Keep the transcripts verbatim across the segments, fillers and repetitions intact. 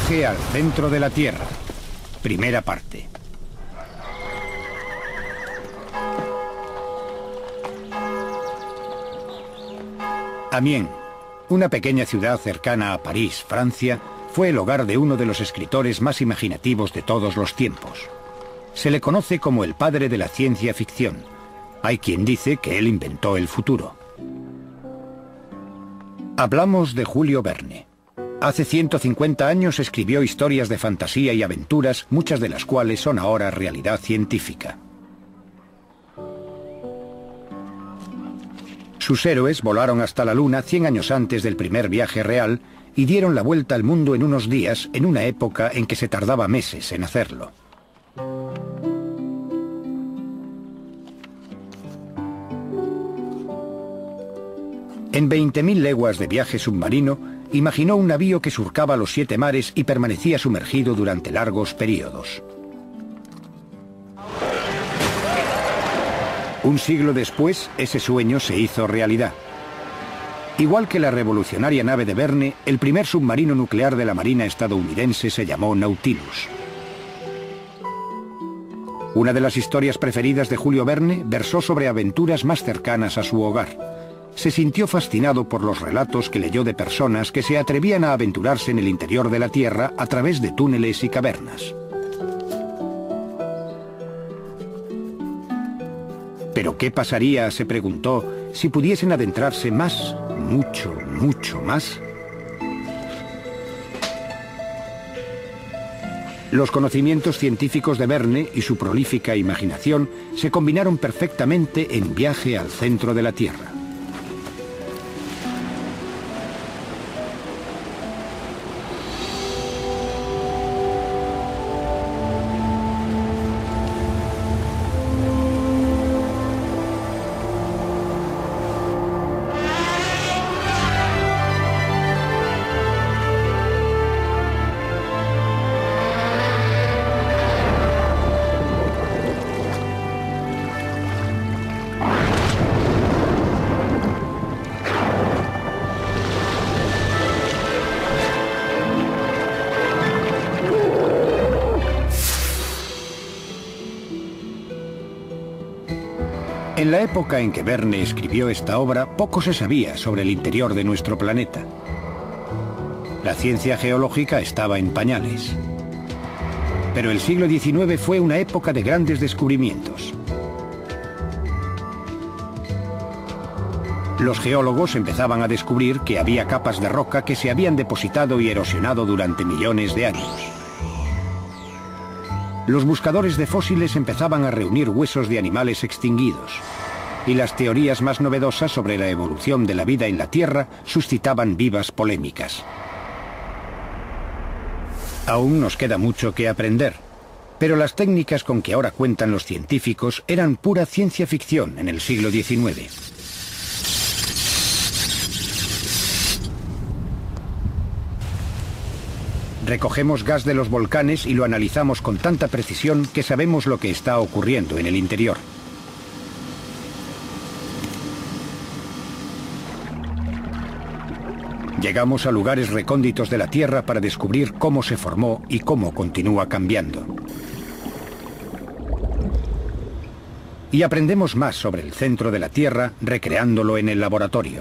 Viaje al centro de la Tierra. Primera parte. Amiens, una pequeña ciudad cercana a París, Francia, fue el hogar de uno de los escritores más imaginativos de todos los tiempos. Se le conoce como el padre de la ciencia ficción. Hay quien dice que él inventó el futuro. Hablamos de Julio Verne. Hace ciento cincuenta años escribió historias de fantasía y aventuras, muchas de las cuales son ahora realidad científica. Sus héroes volaron hasta la Luna cien años antes del primer viaje real y dieron la vuelta al mundo en unos días, en una época en que se tardaba meses en hacerlo. En veinte mil leguas de viaje submarino, imaginó un navío que surcaba los siete mares y permanecía sumergido durante largos periodos. Un siglo después, ese sueño se hizo realidad. Igual que la revolucionaria nave de Verne, el primer submarino nuclear de la Marina estadounidense se llamó Nautilus. Una de las historias preferidas de Julio Verne versó sobre aventuras más cercanas a su hogar. Se sintió fascinado por los relatos que leyó de personas que se atrevían a aventurarse en el interior de la Tierra a través de túneles y cavernas. ¿Pero qué pasaría, se preguntó, si pudiesen adentrarse más, mucho, mucho más? Los conocimientos científicos de Verne y su prolífica imaginación se combinaron perfectamente en Viaje al centro de la Tierra. En la época en que Verne escribió esta obra, poco se sabía sobre el interior de nuestro planeta. La ciencia geológica estaba en pañales. Pero el siglo diecinueve fue una época de grandes descubrimientos. Los geólogos empezaban a descubrir que había capas de roca que se habían depositado y erosionado durante millones de años. Los buscadores de fósiles empezaban a reunir huesos de animales extinguidos, y las teorías más novedosas sobre la evolución de la vida en la Tierra suscitaban vivas polémicas. Aún nos queda mucho que aprender, pero las técnicas con que ahora cuentan los científicos eran pura ciencia ficción en el siglo diecinueve. Recogemos gas de los volcanes y lo analizamos con tanta precisión que sabemos lo que está ocurriendo en el interior. Llegamos a lugares recónditos de la Tierra para descubrir cómo se formó y cómo continúa cambiando. Y aprendemos más sobre el centro de la Tierra recreándolo en el laboratorio.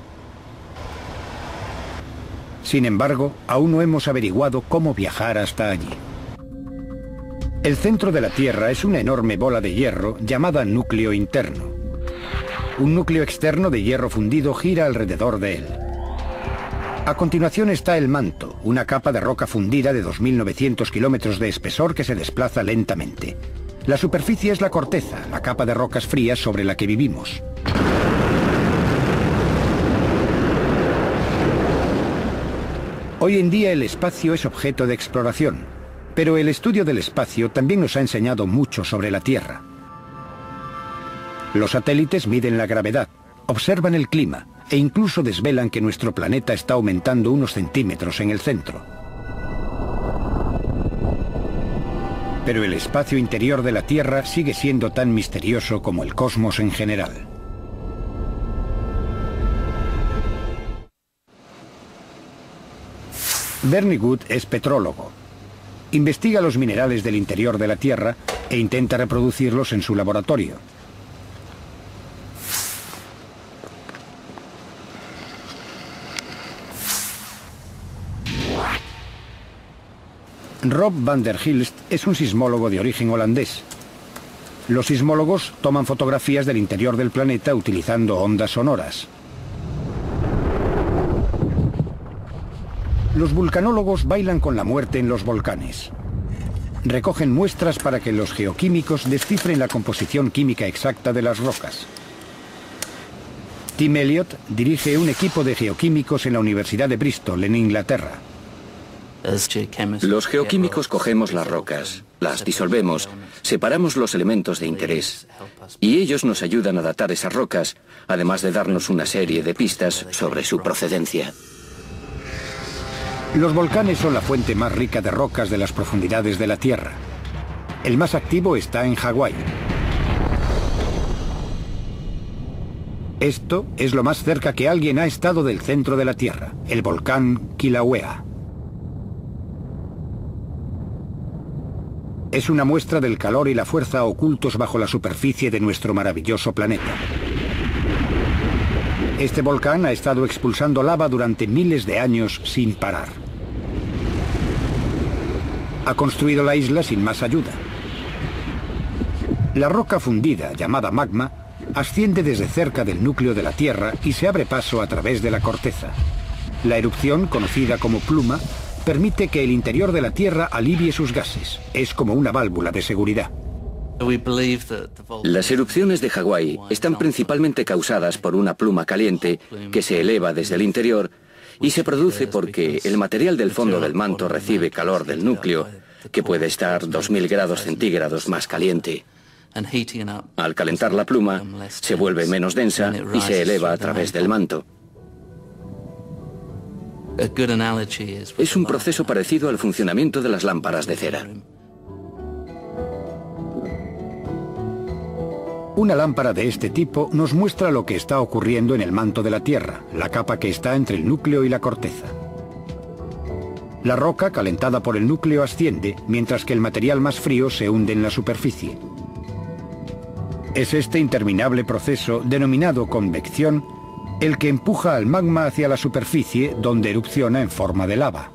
Sin embargo, aún no hemos averiguado cómo viajar hasta allí. El centro de la Tierra es una enorme bola de hierro llamada núcleo interno. Un núcleo externo de hierro fundido gira alrededor de él. A continuación está el manto, una capa de roca fundida de dos mil novecientos kilómetros de espesor que se desplaza lentamente. La superficie es la corteza, la capa de rocas frías sobre la que vivimos. Hoy en día el espacio es objeto de exploración, pero el estudio del espacio también nos ha enseñado mucho sobre la Tierra. Los satélites miden la gravedad, observan el clima e incluso desvelan que nuestro planeta está aumentando unos centímetros en el centro. Pero el espacio interior de la Tierra sigue siendo tan misterioso como el cosmos en general. Bernie Good es petrólogo. Investiga los minerales del interior de la Tierra e intenta reproducirlos en su laboratorio. Rob van der Hilst es un sismólogo de origen holandés. Los sismólogos toman fotografías del interior del planeta utilizando ondas sonoras. Los vulcanólogos bailan con la muerte en los volcanes. Recogen muestras para que los geoquímicos descifren la composición química exacta de las rocas. Tim Elliott dirige un equipo de geoquímicos en la Universidad de Bristol, en Inglaterra. Los geoquímicos cogemos las rocas, las disolvemos, separamos los elementos de interés y ellos nos ayudan a datar esas rocas, además de darnos una serie de pistas sobre su procedencia. Los volcanes son la fuente más rica de rocas de las profundidades de la Tierra. El más activo está en Hawái. Esto es lo más cerca que alguien ha estado del centro de la Tierra, el volcán Kilauea. Es una muestra del calor y la fuerza ocultos bajo la superficie de nuestro maravilloso planeta. Este volcán ha estado expulsando lava durante miles de años sin parar. Ha construido la isla sin más ayuda. La roca fundida, llamada magma, asciende desde cerca del núcleo de la Tierra y se abre paso a través de la corteza. La erupción, conocida como pluma, permite que el interior de la Tierra alivie sus gases. Es como una válvula de seguridad. Las erupciones de Hawái están principalmente causadas por una pluma caliente que se eleva desde el interior y se produce porque el material del fondo del manto recibe calor del núcleo, que puede estar dos mil grados centígrados más caliente. Al calentar la pluma, se vuelve menos densa y se eleva a través del manto. Es un proceso parecido al funcionamiento de las lámparas de cera. Una lámpara de este tipo nos muestra lo que está ocurriendo en el manto de la Tierra, la capa que está entre el núcleo y la corteza. La roca, calentada por el núcleo, asciende, mientras que el material más frío se hunde en la superficie. Es este interminable proceso, denominado convección, el que empuja al magma hacia la superficie, donde erupciona en forma de lava.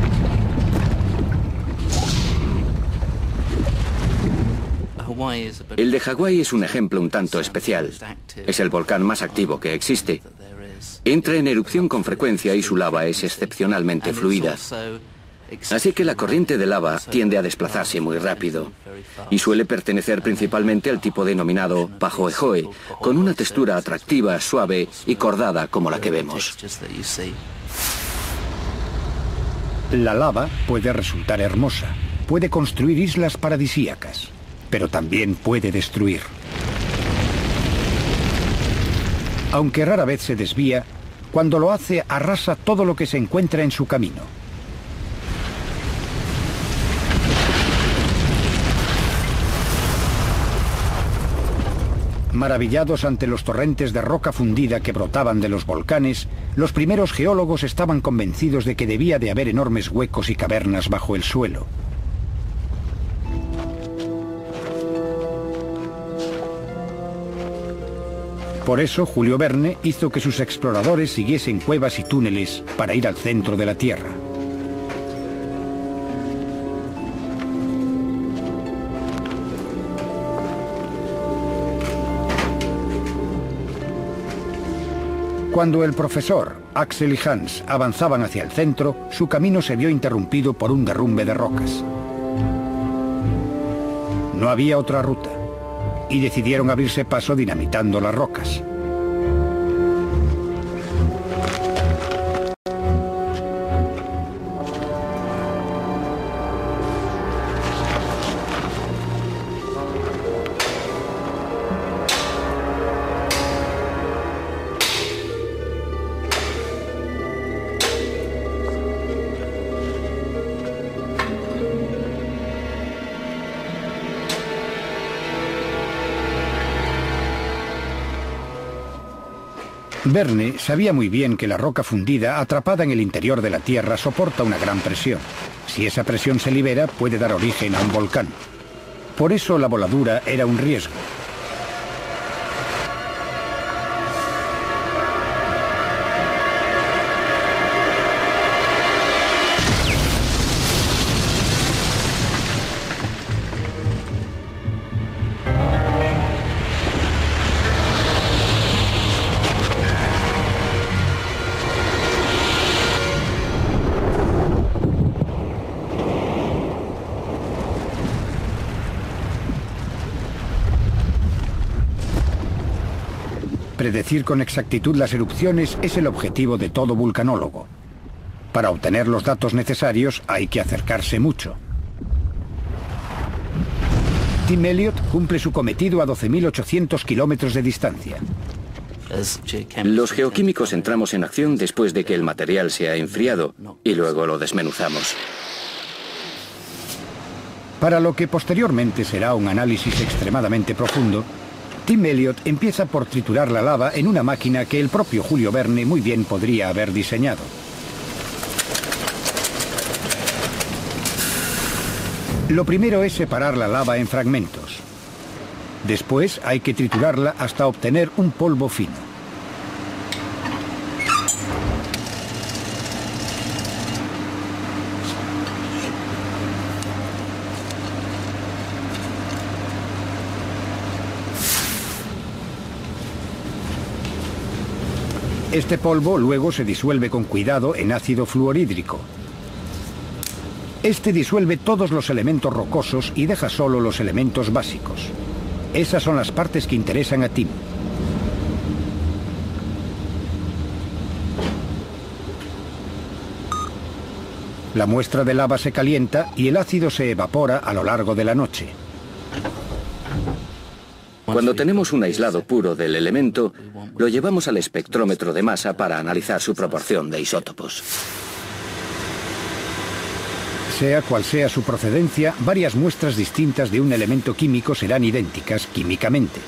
El de Hawái es un ejemplo un tanto especial. Es el volcán más activo que existe. Entra en erupción con frecuencia y su lava es excepcionalmente fluida. Así que la corriente de lava tiende a desplazarse muy rápido y suele pertenecer principalmente al tipo denominado Pahoehoe, con una textura atractiva, suave y cordada como la que vemos. La lava puede resultar hermosa, puede construir islas paradisíacas, pero también puede destruir. Aunque rara vez se desvía, cuando lo hace arrasa todo lo que se encuentra en su camino. Maravillados ante los torrentes de roca fundida que brotaban de los volcanes, los primeros geólogos estaban convencidos de que debía de haber enormes huecos y cavernas bajo el suelo. Por eso Julio Verne hizo que sus exploradores siguiesen cuevas y túneles para ir al centro de la Tierra. Cuando el profesor, Axel y Hans avanzaban hacia el centro, su camino se vio interrumpido por un derrumbe de rocas. No había otra ruta, y decidieron abrirse paso dinamitando las rocas. Verne sabía muy bien que la roca fundida atrapada en el interior de la Tierra soporta una gran presión. Si esa presión se libera, puede dar origen a un volcán. Por eso la voladura era un riesgo. Predecir con exactitud las erupciones es el objetivo de todo vulcanólogo. Para obtener los datos necesarios hay que acercarse mucho. Tim Elliott cumple su cometido a doce mil ochocientos kilómetros de distancia. Los geoquímicos entramos en acción después de que el material se ha enfriado y luego lo desmenuzamos. Para lo que posteriormente será un análisis extremadamente profundo, Tim Elliott empieza por triturar la lava en una máquina que el propio Julio Verne muy bien podría haber diseñado. Lo primero es separar la lava en fragmentos. Después hay que triturarla hasta obtener un polvo fino. Este polvo luego se disuelve con cuidado en ácido fluorhídrico. Este disuelve todos los elementos rocosos y deja solo los elementos básicos. Esas son las partes que interesan a Tim. La muestra de lava se calienta y el ácido se evapora a lo largo de la noche. Cuando tenemos un aislado puro del elemento, lo llevamos al espectrómetro de masa para analizar su proporción de isótopos. Sea cual sea su procedencia, varias muestras distintas de un elemento químico serán idénticas químicamente.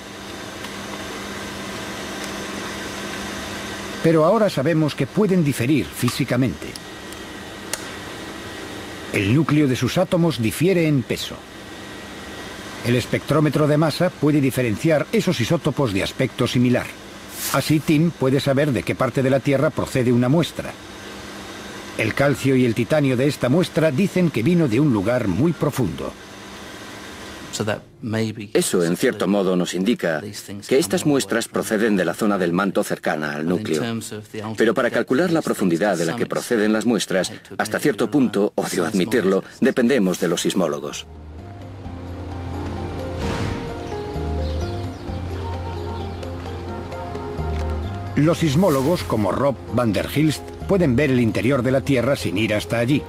Pero ahora sabemos que pueden diferir físicamente. El núcleo de sus átomos difiere en peso. El espectrómetro de masa puede diferenciar esos isótopos de aspecto similar. Así Tim puede saber de qué parte de la Tierra procede una muestra. El calcio y el titanio de esta muestra dicen que vino de un lugar muy profundo. Eso, en cierto modo, nos indica que estas muestras proceden de la zona del manto cercana al núcleo. Pero para calcular la profundidad de la que proceden las muestras, hasta cierto punto, odio admitirlo, dependemos de los sismólogos. Los sismólogos, como Rob van der Hilst, pueden ver el interior de la Tierra sin ir hasta allí.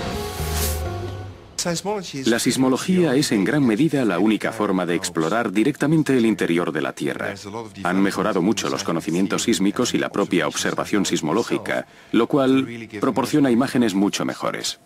La sismología es en gran medida la única forma de explorar directamente el interior de la Tierra. Han mejorado mucho los conocimientos sísmicos y la propia observación sismológica, lo cual proporciona imágenes mucho mejores.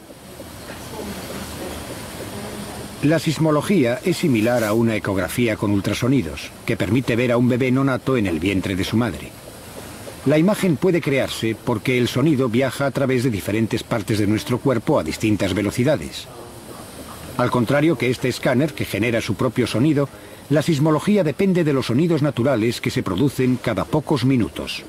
La sismología es similar a una ecografía con ultrasonidos, que permite ver a un bebé nonato en el vientre de su madre. La imagen puede crearse porque el sonido viaja a través de diferentes partes de nuestro cuerpo a distintas velocidades. Al contrario que este escáner, que genera su propio sonido, la sismología depende de los sonidos naturales que se producen cada pocos minutos.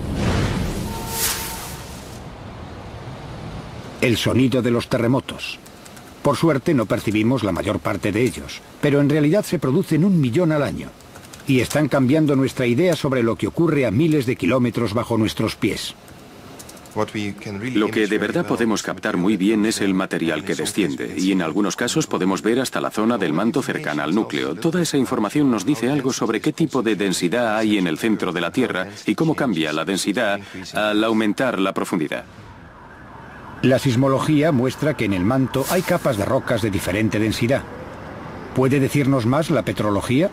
El sonido de los terremotos. Por suerte no percibimos la mayor parte de ellos, pero en realidad se producen un millón al año. Y están cambiando nuestra idea sobre lo que ocurre a miles de kilómetros bajo nuestros pies. Lo que de verdad podemos captar muy bien es el material que desciende, y en algunos casos podemos ver hasta la zona del manto cercana al núcleo. Toda esa información nos dice algo sobre qué tipo de densidad hay en el centro de la Tierra y cómo cambia la densidad al aumentar la profundidad. La sismología muestra que en el manto hay capas de rocas de diferente densidad. ¿Puede decirnos más la petrología?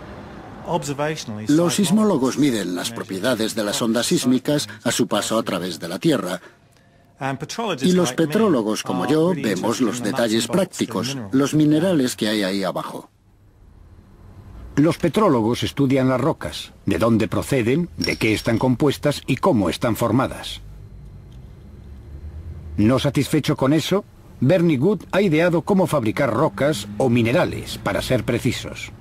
Los sismólogos miden las propiedades de las ondas sísmicas a su paso a través de la Tierra. Y los petrólogos, como yo, vemos los detalles prácticos, los minerales que hay ahí abajo. Los petrólogos estudian las rocas, de dónde proceden, de qué están compuestas y cómo están formadas. No satisfecho con eso, Bernie Good ha ideado cómo fabricar rocas o minerales, para ser precisos.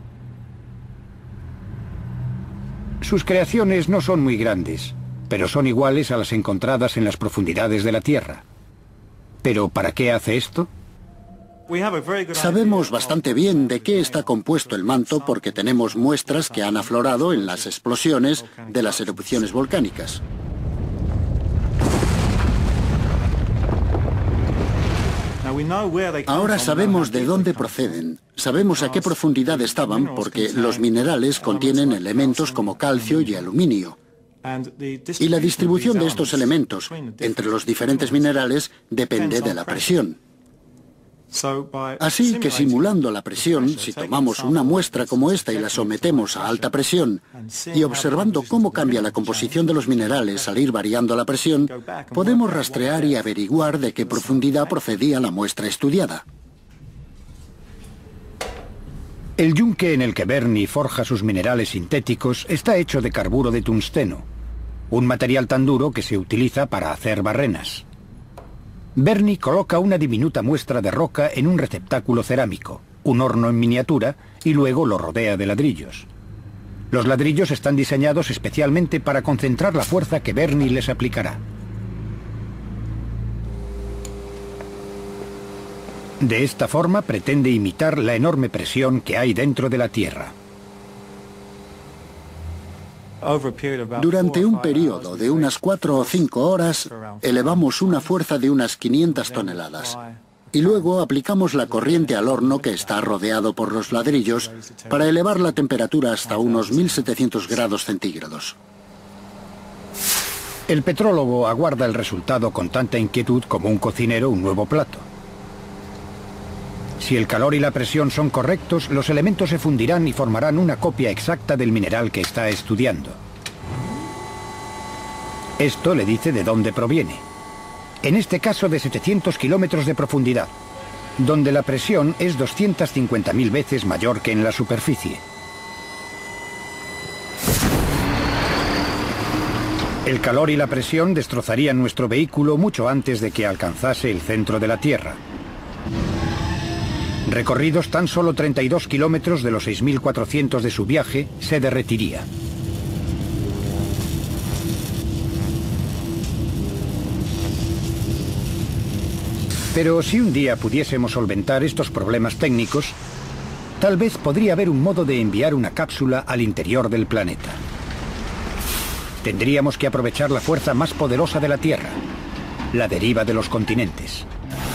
Sus creaciones no son muy grandes, pero son iguales a las encontradas en las profundidades de la Tierra. ¿Pero para qué hace esto? Sabemos bastante bien de qué está compuesto el manto porque tenemos muestras que han aflorado en las explosiones de las erupciones volcánicas. Ahora sabemos de dónde proceden, sabemos a qué profundidad estaban porque los minerales contienen elementos como calcio y aluminio. Y la distribución de estos elementos entre los diferentes minerales depende de la presión. Así que simulando la presión, si tomamos una muestra como esta y la sometemos a alta presión, y observando cómo cambia la composición de los minerales al ir variando la presión, podemos rastrear y averiguar de qué profundidad procedía la muestra estudiada. El yunque en el que Bernie forja sus minerales sintéticos está hecho de carburo de tungsteno, un material tan duro que se utiliza para hacer barrenas. Bernie coloca una diminuta muestra de roca en un receptáculo cerámico, un horno en miniatura, y luego lo rodea de ladrillos. Los ladrillos están diseñados especialmente para concentrar la fuerza que Bernie les aplicará. De esta forma pretende imitar la enorme presión que hay dentro de la Tierra. Durante un periodo de unas cuatro o cinco horas, elevamos una fuerza de unas quinientas toneladas. Y luego aplicamos la corriente al horno que está rodeado por los ladrillos para elevar la temperatura hasta unos mil setecientos grados centígrados. El petrólogo aguarda el resultado con tanta inquietud como un cocinero un nuevo plato. Si el calor y la presión son correctos, los elementos se fundirán y formarán una copia exacta del mineral que está estudiando. Esto le dice de dónde proviene. En este caso de setecientos kilómetros de profundidad, donde la presión es doscientas cincuenta mil veces mayor que en la superficie. El calor y la presión destrozarían nuestro vehículo mucho antes de que alcanzase el centro de la Tierra. Recorridos tan solo treinta y dos kilómetros de los seis mil cuatrocientos de su viaje, se derretiría. Pero si un día pudiésemos solventar estos problemas técnicos, tal vez podría haber un modo de enviar una cápsula al interior del planeta. Tendríamos que aprovechar la fuerza más poderosa de la Tierra, la deriva de los continentes.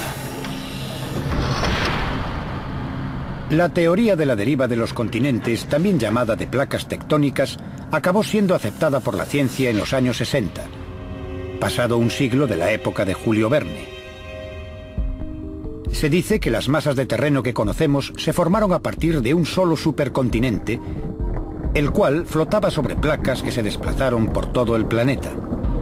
La teoría de la deriva de los continentes, también llamada de placas tectónicas, acabó siendo aceptada por la ciencia en los años sesenta, pasado un siglo de la época de Julio Verne. Se dice que las masas de terreno que conocemos se formaron a partir de un solo supercontinente, el cual flotaba sobre placas que se desplazaron por todo el planeta.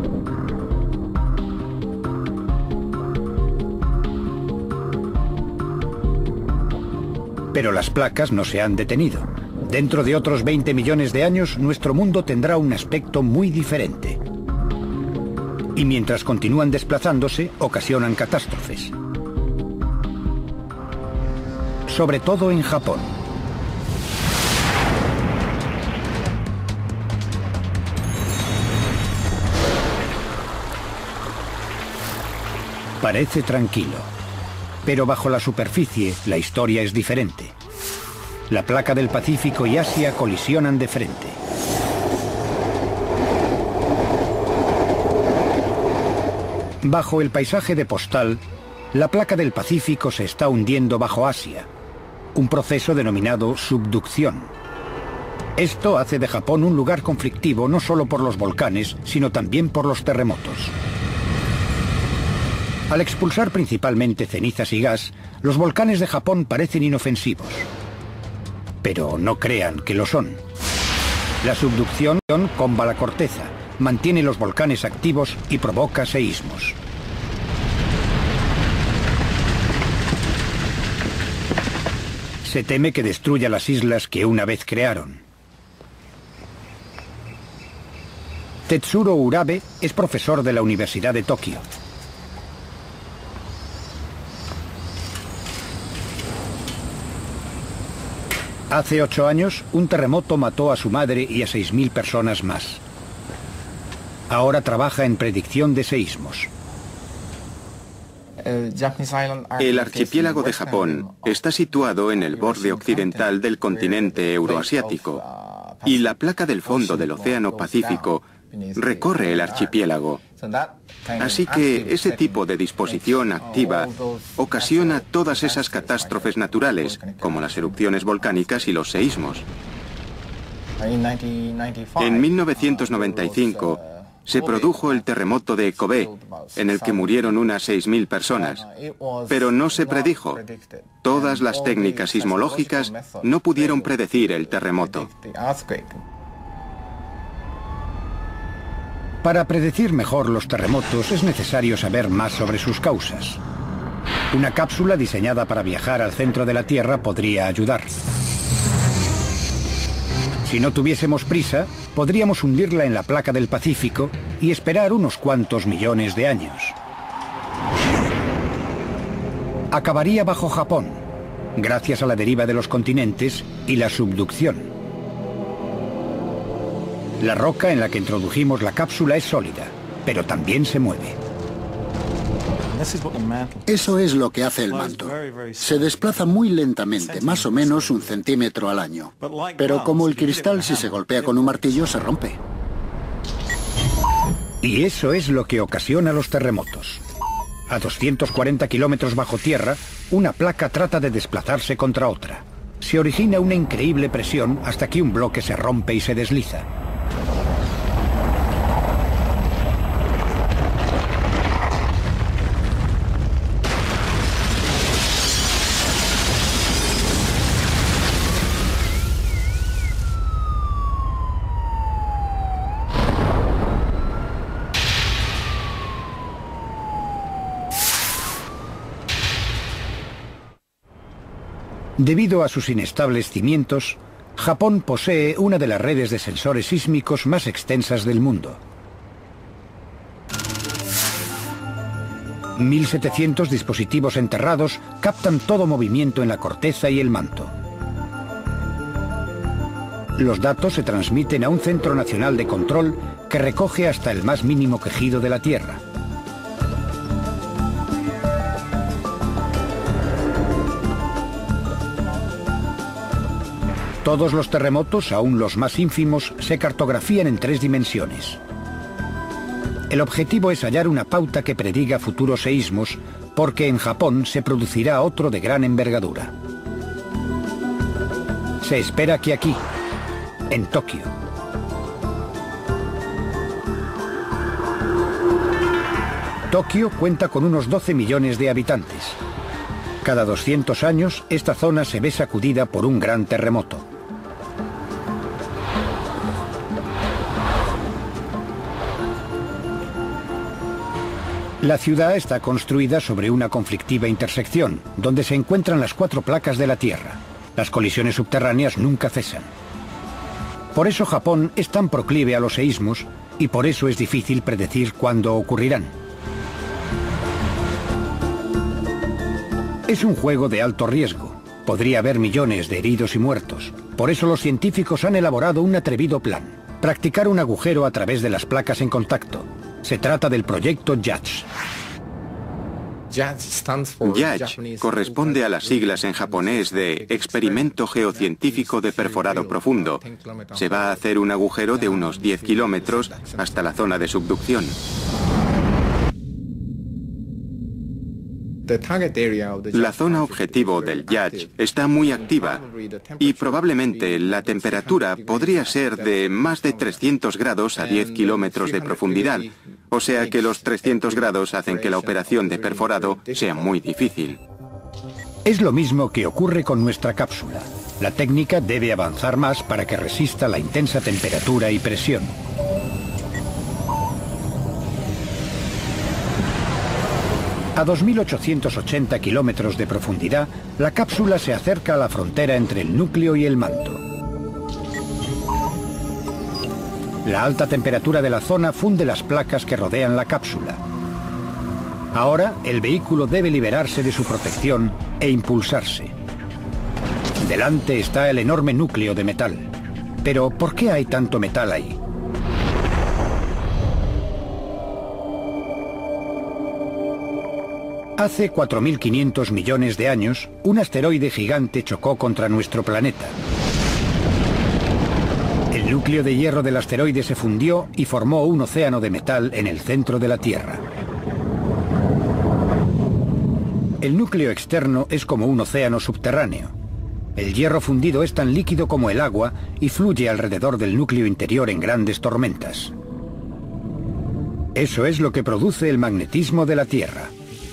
Pero las placas no se han detenido. Dentro de otros veinte millones de años, nuestro mundo tendrá un aspecto muy diferente. Y mientras continúan desplazándose, ocasionan catástrofes. Sobre todo en Japón. Parece tranquilo. Pero bajo la superficie, la historia es diferente. La placa del Pacífico y Asia colisionan de frente. Bajo el paisaje de Postal, la placa del Pacífico se está hundiendo bajo Asia, un proceso denominado subducción. Esto hace de Japón un lugar conflictivo no solo por los volcanes, sino también por los terremotos. Al expulsar principalmente cenizas y gas, los volcanes de Japón parecen inofensivos. Pero no crean que lo son. La subducción comba la corteza, mantiene los volcanes activos y provoca seísmos. Se teme que destruya las islas que una vez crearon. Tetsuro Urabe es profesor de la Universidad de Tokio. Hace ocho años, un terremoto mató a su madre y a seis mil personas más. Ahora trabaja en predicción de seísmos. El archipiélago de Japón está situado en el borde occidental del continente euroasiático y la placa del fondo del Océano Pacífico recorre el archipiélago. Así que ese tipo de disposición activa ocasiona todas esas catástrofes naturales, como las erupciones volcánicas y los seísmos. En mil novecientos noventa y cinco se produjo el terremoto de Kobe, en el que murieron unas seis mil personas. Pero no se predijo. Todas las técnicas sismológicas no pudieron predecir el terremoto. Para predecir mejor los terremotos es necesario saber más sobre sus causas. Una cápsula diseñada para viajar al centro de la Tierra podría ayudar. Si no tuviésemos prisa, podríamos hundirla en la placa del Pacífico y esperar unos cuantos millones de años. Acabaría bajo Japón, gracias a la deriva de los continentes y la subducción. La roca en la que introdujimos la cápsula es sólida, pero también se mueve. Eso es lo que hace el manto. Se desplaza muy lentamente, más o menos un centímetro al año. Pero como el cristal, si se golpea con un martillo, se rompe. Y eso es lo que ocasiona los terremotos. A doscientos cuarenta kilómetros bajo tierra, una placa trata de desplazarse contra otra. Se origina una increíble presión hasta que un bloque se rompe y se desliza. Debido a sus inestables cimientos, Japón posee una de las redes de sensores sísmicos más extensas del mundo. mil setecientos dispositivos enterrados captan todo movimiento en la corteza y el manto. Los datos se transmiten a un centro nacional de control que recoge hasta el más mínimo quejido de la Tierra. Todos los terremotos, aún los más ínfimos, se cartografían en tres dimensiones. El objetivo es hallar una pauta que prediga futuros seísmos, porque en Japón se producirá otro de gran envergadura. Se espera que aquí, en Tokio. Tokio cuenta con unos doce millones de habitantes. Cada doscientos años, esta zona se ve sacudida por un gran terremoto. La ciudad está construida sobre una conflictiva intersección, donde se encuentran las cuatro placas de la Tierra. Las colisiones subterráneas nunca cesan. Por eso Japón es tan proclive a los seísmos y por eso es difícil predecir cuándo ocurrirán. Es un juego de alto riesgo. Podría haber millones de heridos y muertos. Por eso los científicos han elaborado un atrevido plan: practicar un agujero a través de las placas en contacto. Se trata del proyecto JADGE. JADGE corresponde a las siglas en japonés de Experimento Geocientífico de Perforado Profundo. Se va a hacer un agujero de unos diez kilómetros hasta la zona de subducción. La zona objetivo del JADGE está muy activa y probablemente la temperatura podría ser de más de trescientos grados a diez kilómetros de profundidad, o sea que los trescientos grados hacen que la operación de perforado sea muy difícil. Es lo mismo que ocurre con nuestra cápsula. La técnica debe avanzar más para que resista la intensa temperatura y presión. A dos mil ochocientos ochenta kilómetros de profundidad, la cápsula se acerca a la frontera entre el núcleo y el manto. La alta temperatura de la zona funde las placas que rodean la cápsula. Ahora, el vehículo debe liberarse de su protección e impulsarse. Delante está el enorme núcleo de metal. Pero, ¿por qué hay tanto metal ahí? Hace cuatro mil quinientos millones de años, un asteroide gigante chocó contra nuestro planeta. El núcleo de hierro del asteroide se fundió y formó un océano de metal en el centro de la Tierra. El núcleo externo es como un océano subterráneo. El hierro fundido es tan líquido como el agua y fluye alrededor del núcleo interior en grandes tormentas. Eso es lo que produce el magnetismo de la Tierra.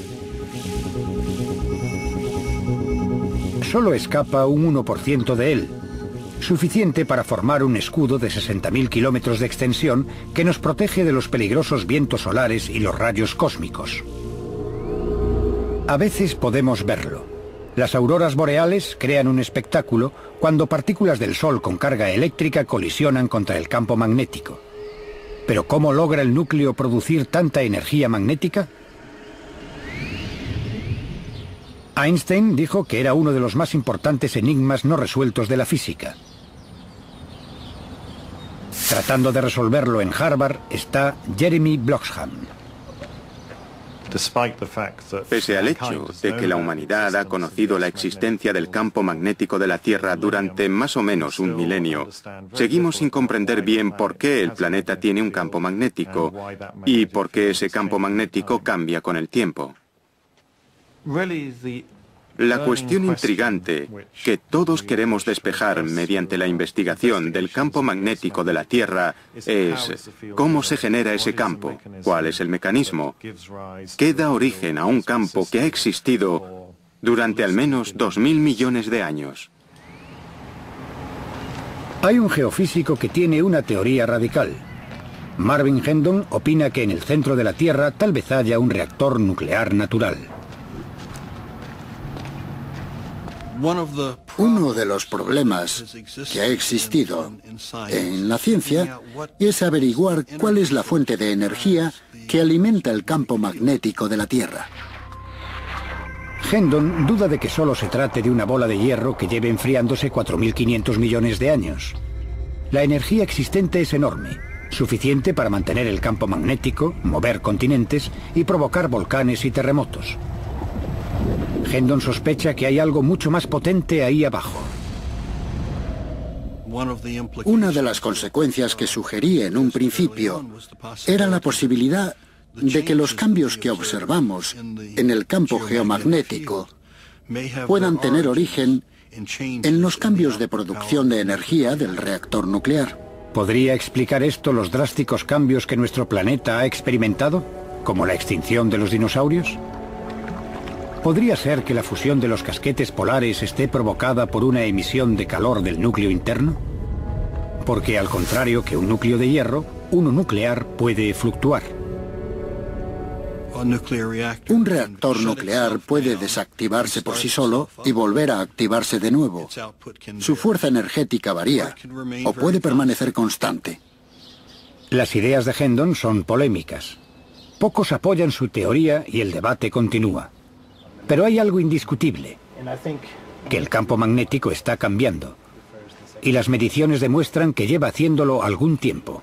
Solo escapa un uno por ciento de él, suficiente para formar un escudo de sesenta mil kilómetros de extensión que nos protege de los peligrosos vientos solares y los rayos cósmicos. A veces podemos verlo. Las auroras boreales crean un espectáculo cuando partículas del Sol con carga eléctrica colisionan contra el campo magnético. ¿Pero cómo logra el núcleo producir tanta energía magnética? Einstein dijo que era uno de los más importantes enigmas no resueltos de la física. Tratando de resolverlo en Harvard está Jeremy Bloxham. Pese al hecho de que la humanidad ha conocido la existencia del campo magnético de la Tierra durante más o menos un milenio, seguimos sin comprender bien por qué el planeta tiene un campo magnético y por qué ese campo magnético cambia con el tiempo. La cuestión intrigante que todos queremos despejar mediante la investigación del campo magnético de la Tierra es cómo se genera ese campo, cuál es el mecanismo, qué da origen a un campo que ha existido durante al menos dos mil millones de años. Hay un geofísico que tiene una teoría radical. Marvin Hendon opina que en el centro de la Tierra tal vez haya un reactor nuclear natural. Uno de los problemas que ha existido en la ciencia es averiguar cuál es la fuente de energía que alimenta el campo magnético de la Tierra. Hendon duda de que solo se trate de una bola de hierro que lleve enfriándose cuatro mil quinientos millones de años. La energía existente es enorme, suficiente para mantener el campo magnético, mover continentes y provocar volcanes y terremotos. Hendon sospecha que hay algo mucho más potente ahí abajo. Una de las consecuencias que sugerí en un principio era la posibilidad de que los cambios que observamos en el campo geomagnético puedan tener origen en los cambios de producción de energía del reactor nuclear. ¿Podría explicar esto los drásticos cambios que nuestro planeta ha experimentado, como la extinción de los dinosaurios? ¿Podría ser que la fusión de los casquetes polares esté provocada por una emisión de calor del núcleo interno? Porque al contrario que un núcleo de hierro, uno nuclear puede fluctuar. Un reactor nuclear puede desactivarse por sí solo y volver a activarse de nuevo. Su fuerza energética varía o puede permanecer constante. Las ideas de Hendon son polémicas. Pocos apoyan su teoría y el debate continúa. Pero hay algo indiscutible, que el campo magnético está cambiando. Y las mediciones demuestran que lleva haciéndolo algún tiempo.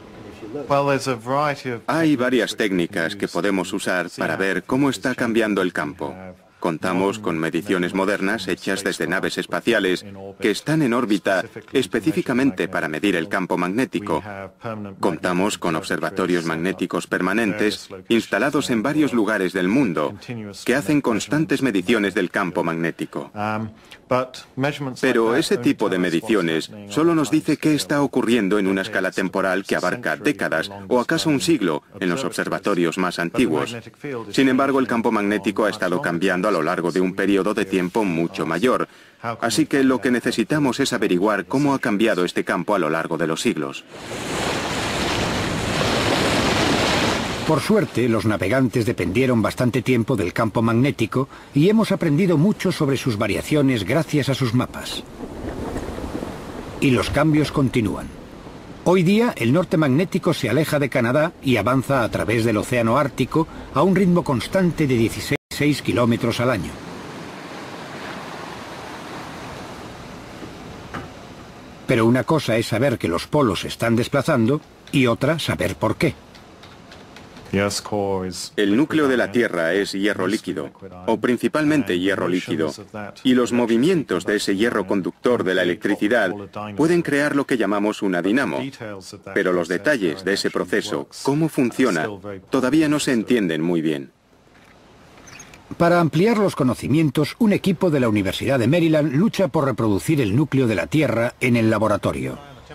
Hay varias técnicas que podemos usar para ver cómo está cambiando el campo. Contamos con mediciones modernas hechas desde naves espaciales que están en órbita específicamente para medir el campo magnético. Contamos con observatorios magnéticos permanentes instalados en varios lugares del mundo que hacen constantes mediciones del campo magnético. Pero ese tipo de mediciones solo nos dice qué está ocurriendo en una escala temporal que abarca décadas o acaso un siglo en los observatorios más antiguos. Sin embargo, el campo magnético ha estado cambiando a lo largo de un periodo de tiempo mucho mayor. Así que lo que necesitamos es averiguar cómo ha cambiado este campo a lo largo de los siglos. Por suerte, los navegantes dependieron bastante tiempo del campo magnético y hemos aprendido mucho sobre sus variaciones gracias a sus mapas. Y los cambios continúan. Hoy día, el norte magnético se aleja de Canadá y avanza a través del océano Ártico a un ritmo constante de dieciséis kilómetros al año. Pero una cosa es saber que los polos se están desplazando y otra saber por qué. El núcleo de la Tierra es hierro líquido, o principalmente hierro líquido, y los movimientos de ese hierro conductor de la electricidad pueden crear lo que llamamos una dinamo. Pero los detalles de ese proceso, cómo funciona, todavía no se entienden muy bien. Para ampliar los conocimientos, un equipo de la Universidad de Maryland lucha por reproducir el núcleo de la Tierra en el laboratorio.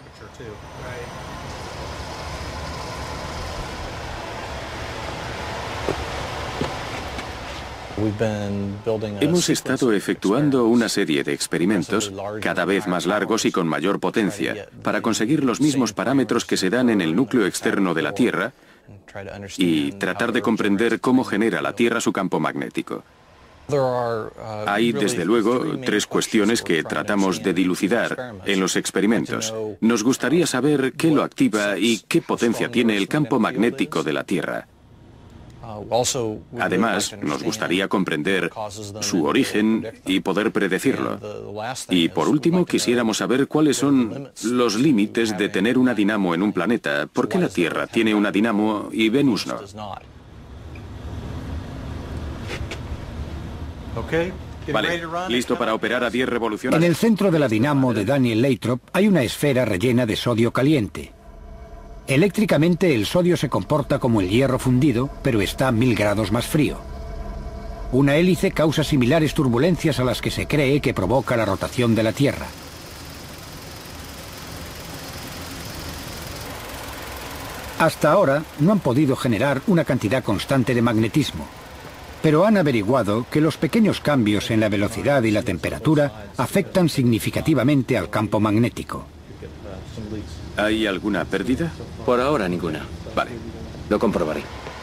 Hemos estado efectuando una serie de experimentos cada vez más largos y con mayor potencia para conseguir los mismos parámetros que se dan en el núcleo externo de la Tierra y tratar de comprender cómo genera la Tierra su campo magnético. Hay, desde luego, tres cuestiones que tratamos de dilucidar en los experimentos. Nos gustaría saber qué lo activa y qué potencia tiene el campo magnético de la Tierra. Además, nos gustaría comprender su origen y poder predecirlo. Y por último, quisiéramos saber cuáles son los límites de tener una dinamo en un planeta. ¿Por qué la Tierra tiene una dinamo y Venus no? Vale, ¿listo para operar a diez revoluciones? En el centro de la dinamo de Daniel Lathrop hay una esfera rellena de sodio caliente. Eléctricamente el sodio se comporta como el hierro fundido, pero está a mil grados más frío. Una hélice causa similares turbulencias a las que se cree que provoca la rotación de la Tierra. Hasta ahora no han podido generar una cantidad constante de magnetismo, pero han averiguado que los pequeños cambios en la velocidad y la temperatura afectan significativamente al campo magnético. ¿Hay alguna pérdida? Por ahora ninguna. Vale. Lo comprobaré.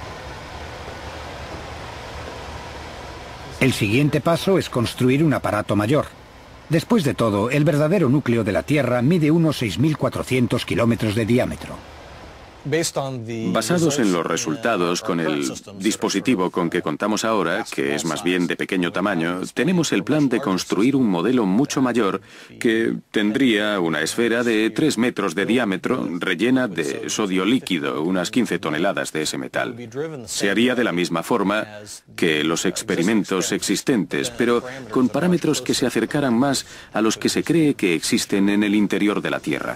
El siguiente paso es construir un aparato mayor. Después de todo, el verdadero núcleo de la Tierra mide unos seis mil cuatrocientos kilómetros de diámetro. Basados en los resultados con el dispositivo con que contamos ahora, que es más bien de pequeño tamaño, tenemos el plan de construir un modelo mucho mayor que tendría una esfera de tres metros de diámetro rellena de sodio líquido, unas quince toneladas de ese metal. Se haría de la misma forma que los experimentos existentes, pero con parámetros que se acercaran más a los que se cree que existen en el interior de la Tierra.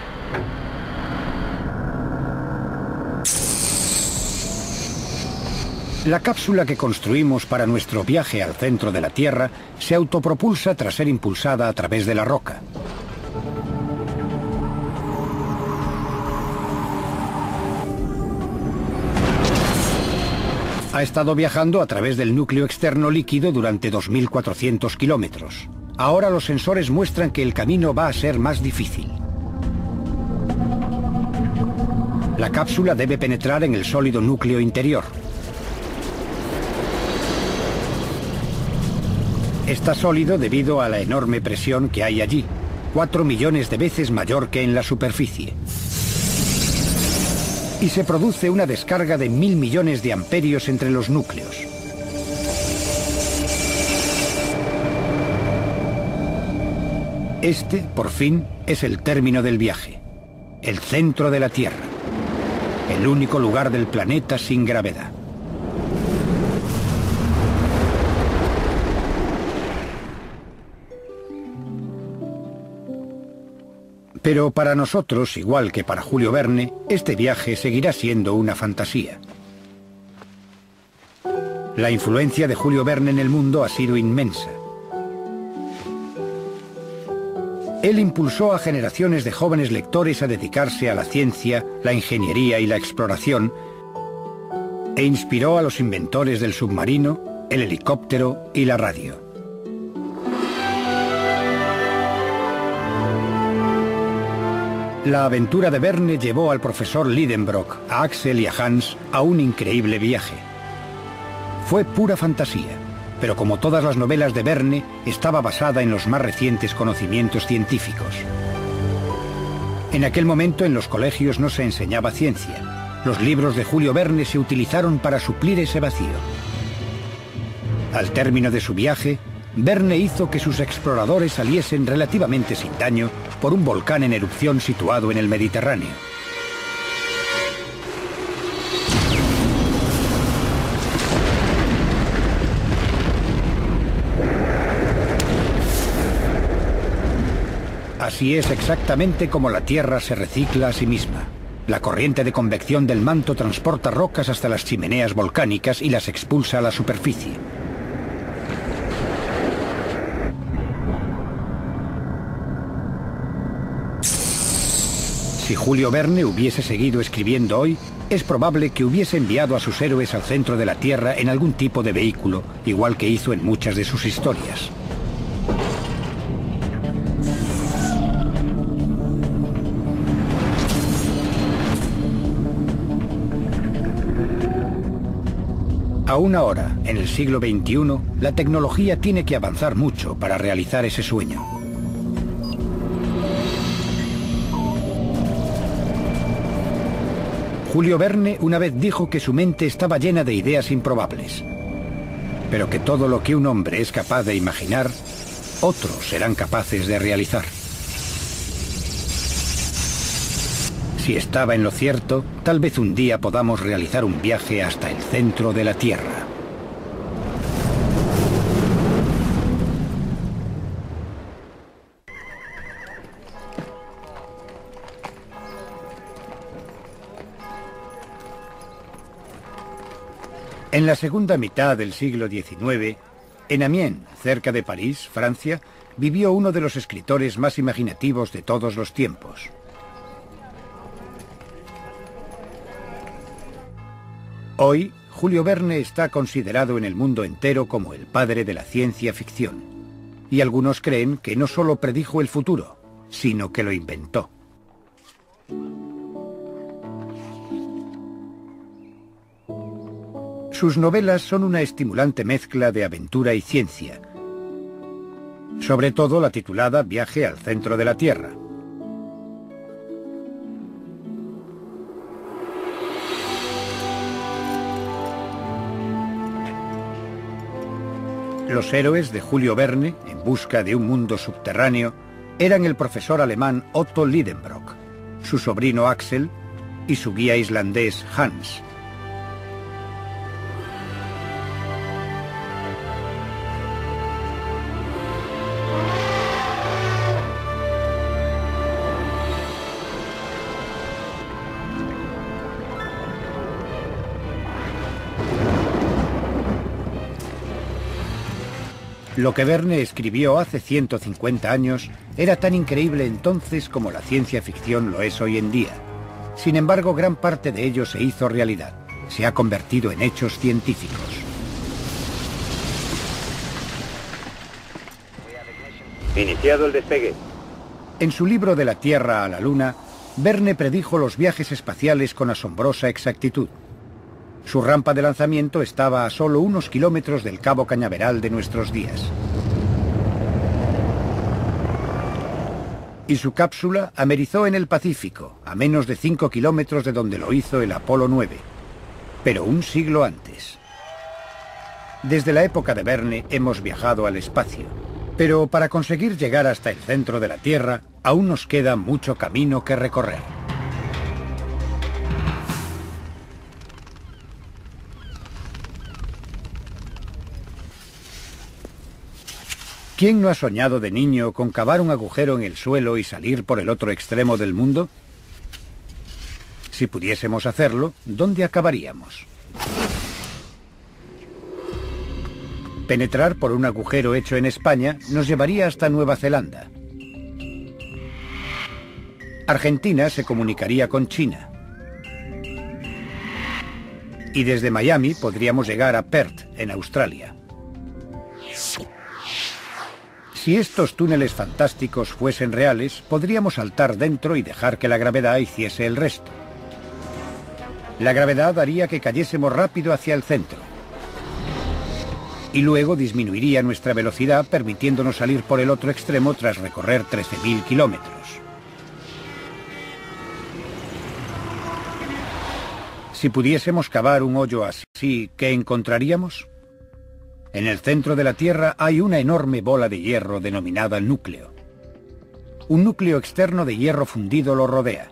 La cápsula que construimos para nuestro viaje al centro de la Tierra se autopropulsa tras ser impulsada a través de la roca. Ha estado viajando a través del núcleo externo líquido durante dos mil cuatrocientos kilómetros. Ahora los sensores muestran que el camino va a ser más difícil. La cápsula debe penetrar en el sólido núcleo interior. Está sólido debido a la enorme presión que hay allí, cuatro millones de veces mayor que en la superficie. Y se produce una descarga de mil millones de amperios entre los núcleos. Este, por fin, es el término del viaje. El centro de la Tierra. El único lugar del planeta sin gravedad. Pero para nosotros, igual que para Julio Verne, este viaje seguirá siendo una fantasía. La influencia de Julio Verne en el mundo ha sido inmensa. Él impulsó a generaciones de jóvenes lectores a dedicarse a la ciencia, la ingeniería y la exploración, e inspiró a los inventores del submarino, el helicóptero y la radio. La aventura de Verne llevó al profesor Lidenbrock, a Axel y a Hans a un increíble viaje. Fue pura fantasía, pero como todas las novelas de Verne, estaba basada en los más recientes conocimientos científicos. En aquel momento en los colegios no se enseñaba ciencia. Los libros de Julio Verne se utilizaron para suplir ese vacío. Al término de su viaje, Verne hizo que sus exploradores saliesen relativamente sin daño por un volcán en erupción situado en el Mediterráneo. Así es exactamente como la Tierra se recicla a sí misma. La corriente de convección del manto transporta rocas hasta las chimeneas volcánicas y las expulsa a la superficie. Si Julio Verne hubiese seguido escribiendo hoy, es probable que hubiese enviado a sus héroes al centro de la Tierra en algún tipo de vehículo, igual que hizo en muchas de sus historias. Aún ahora, en el siglo veintiuno, la tecnología tiene que avanzar mucho para realizar ese sueño. Julio Verne una vez dijo que su mente estaba llena de ideas improbables, pero que todo lo que un hombre es capaz de imaginar, otros serán capaces de realizar. Si estaba en lo cierto, tal vez un día podamos realizar un viaje hasta el centro de la Tierra. En la segunda mitad del siglo diecinueve, en Amiens, cerca de París, Francia, vivió uno de los escritores más imaginativos de todos los tiempos. Hoy, Julio Verne está considerado en el mundo entero como el padre de la ciencia ficción. Y algunos creen que no solo predijo el futuro, sino que lo inventó. Sus novelas son una estimulante mezcla de aventura y ciencia, sobre todo la titulada Viaje al centro de la Tierra. Los héroes de Julio Verne, en busca de un mundo subterráneo, eran el profesor alemán Otto Lidenbrock, su sobrino Axel y su guía islandés Hans. Lo que Verne escribió hace ciento cincuenta años era tan increíble entonces como la ciencia ficción lo es hoy en día. Sin embargo, gran parte de ello se hizo realidad. Se ha convertido en hechos científicos. Iniciado el despegue. En su libro De la Tierra a la Luna, Verne predijo los viajes espaciales con asombrosa exactitud. Su rampa de lanzamiento estaba a solo unos kilómetros del Cabo Cañaveral de nuestros días. Y su cápsula amerizó en el Pacífico, a menos de cinco kilómetros de donde lo hizo el Apolo nueve, pero un siglo antes. Desde la época de Verne hemos viajado al espacio, pero para conseguir llegar hasta el centro de la Tierra, aún nos queda mucho camino que recorrer. ¿Quién no ha soñado de niño con cavar un agujero en el suelo y salir por el otro extremo del mundo? Si pudiésemos hacerlo, ¿dónde acabaríamos? Penetrar por un agujero hecho en España nos llevaría hasta Nueva Zelanda. Argentina se comunicaría con China. Y desde Miami podríamos llegar a Perth, en Australia. Si estos túneles fantásticos fuesen reales, podríamos saltar dentro y dejar que la gravedad hiciese el resto. La gravedad haría que cayésemos rápido hacia el centro. Y luego disminuiría nuestra velocidad, permitiéndonos salir por el otro extremo tras recorrer trece mil kilómetros. Si pudiésemos cavar un hoyo así, ¿qué encontraríamos? En el centro de la Tierra hay una enorme bola de hierro denominada núcleo. Un núcleo externo de hierro fundido lo rodea.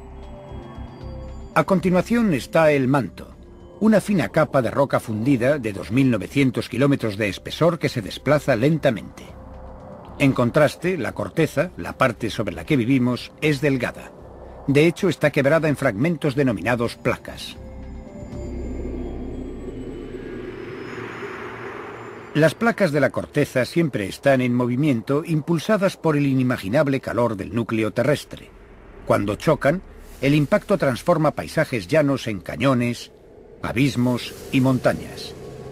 A continuación está el manto, una fina capa de roca fundida de dos mil novecientos kilómetros de espesor que se desplaza lentamente. En contraste, la corteza, la parte sobre la que vivimos, es delgada. De hecho, está quebrada en fragmentos denominados placas. Las placas de la corteza siempre están en movimiento, impulsadas por el inimaginable calor del núcleo terrestre. Cuando chocan, el impacto transforma paisajes llanos en cañones, abismos y montañas.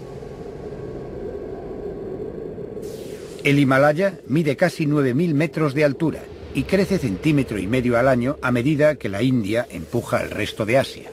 El Himalaya mide casi nueve mil metros de altura y crece centímetro y medio al año a medida que la India empuja al resto de Asia.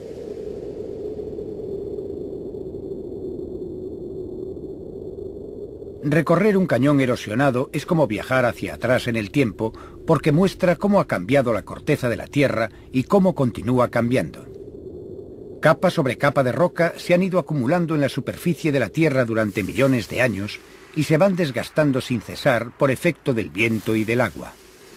Recorrer un cañón erosionado es como viajar hacia atrás en el tiempo, porque muestra cómo ha cambiado la corteza de la Tierra y cómo continúa cambiando. Capa sobre capa de roca se han ido acumulando en la superficie de la Tierra durante millones de años y se van desgastando sin cesar por efecto del viento y del agua.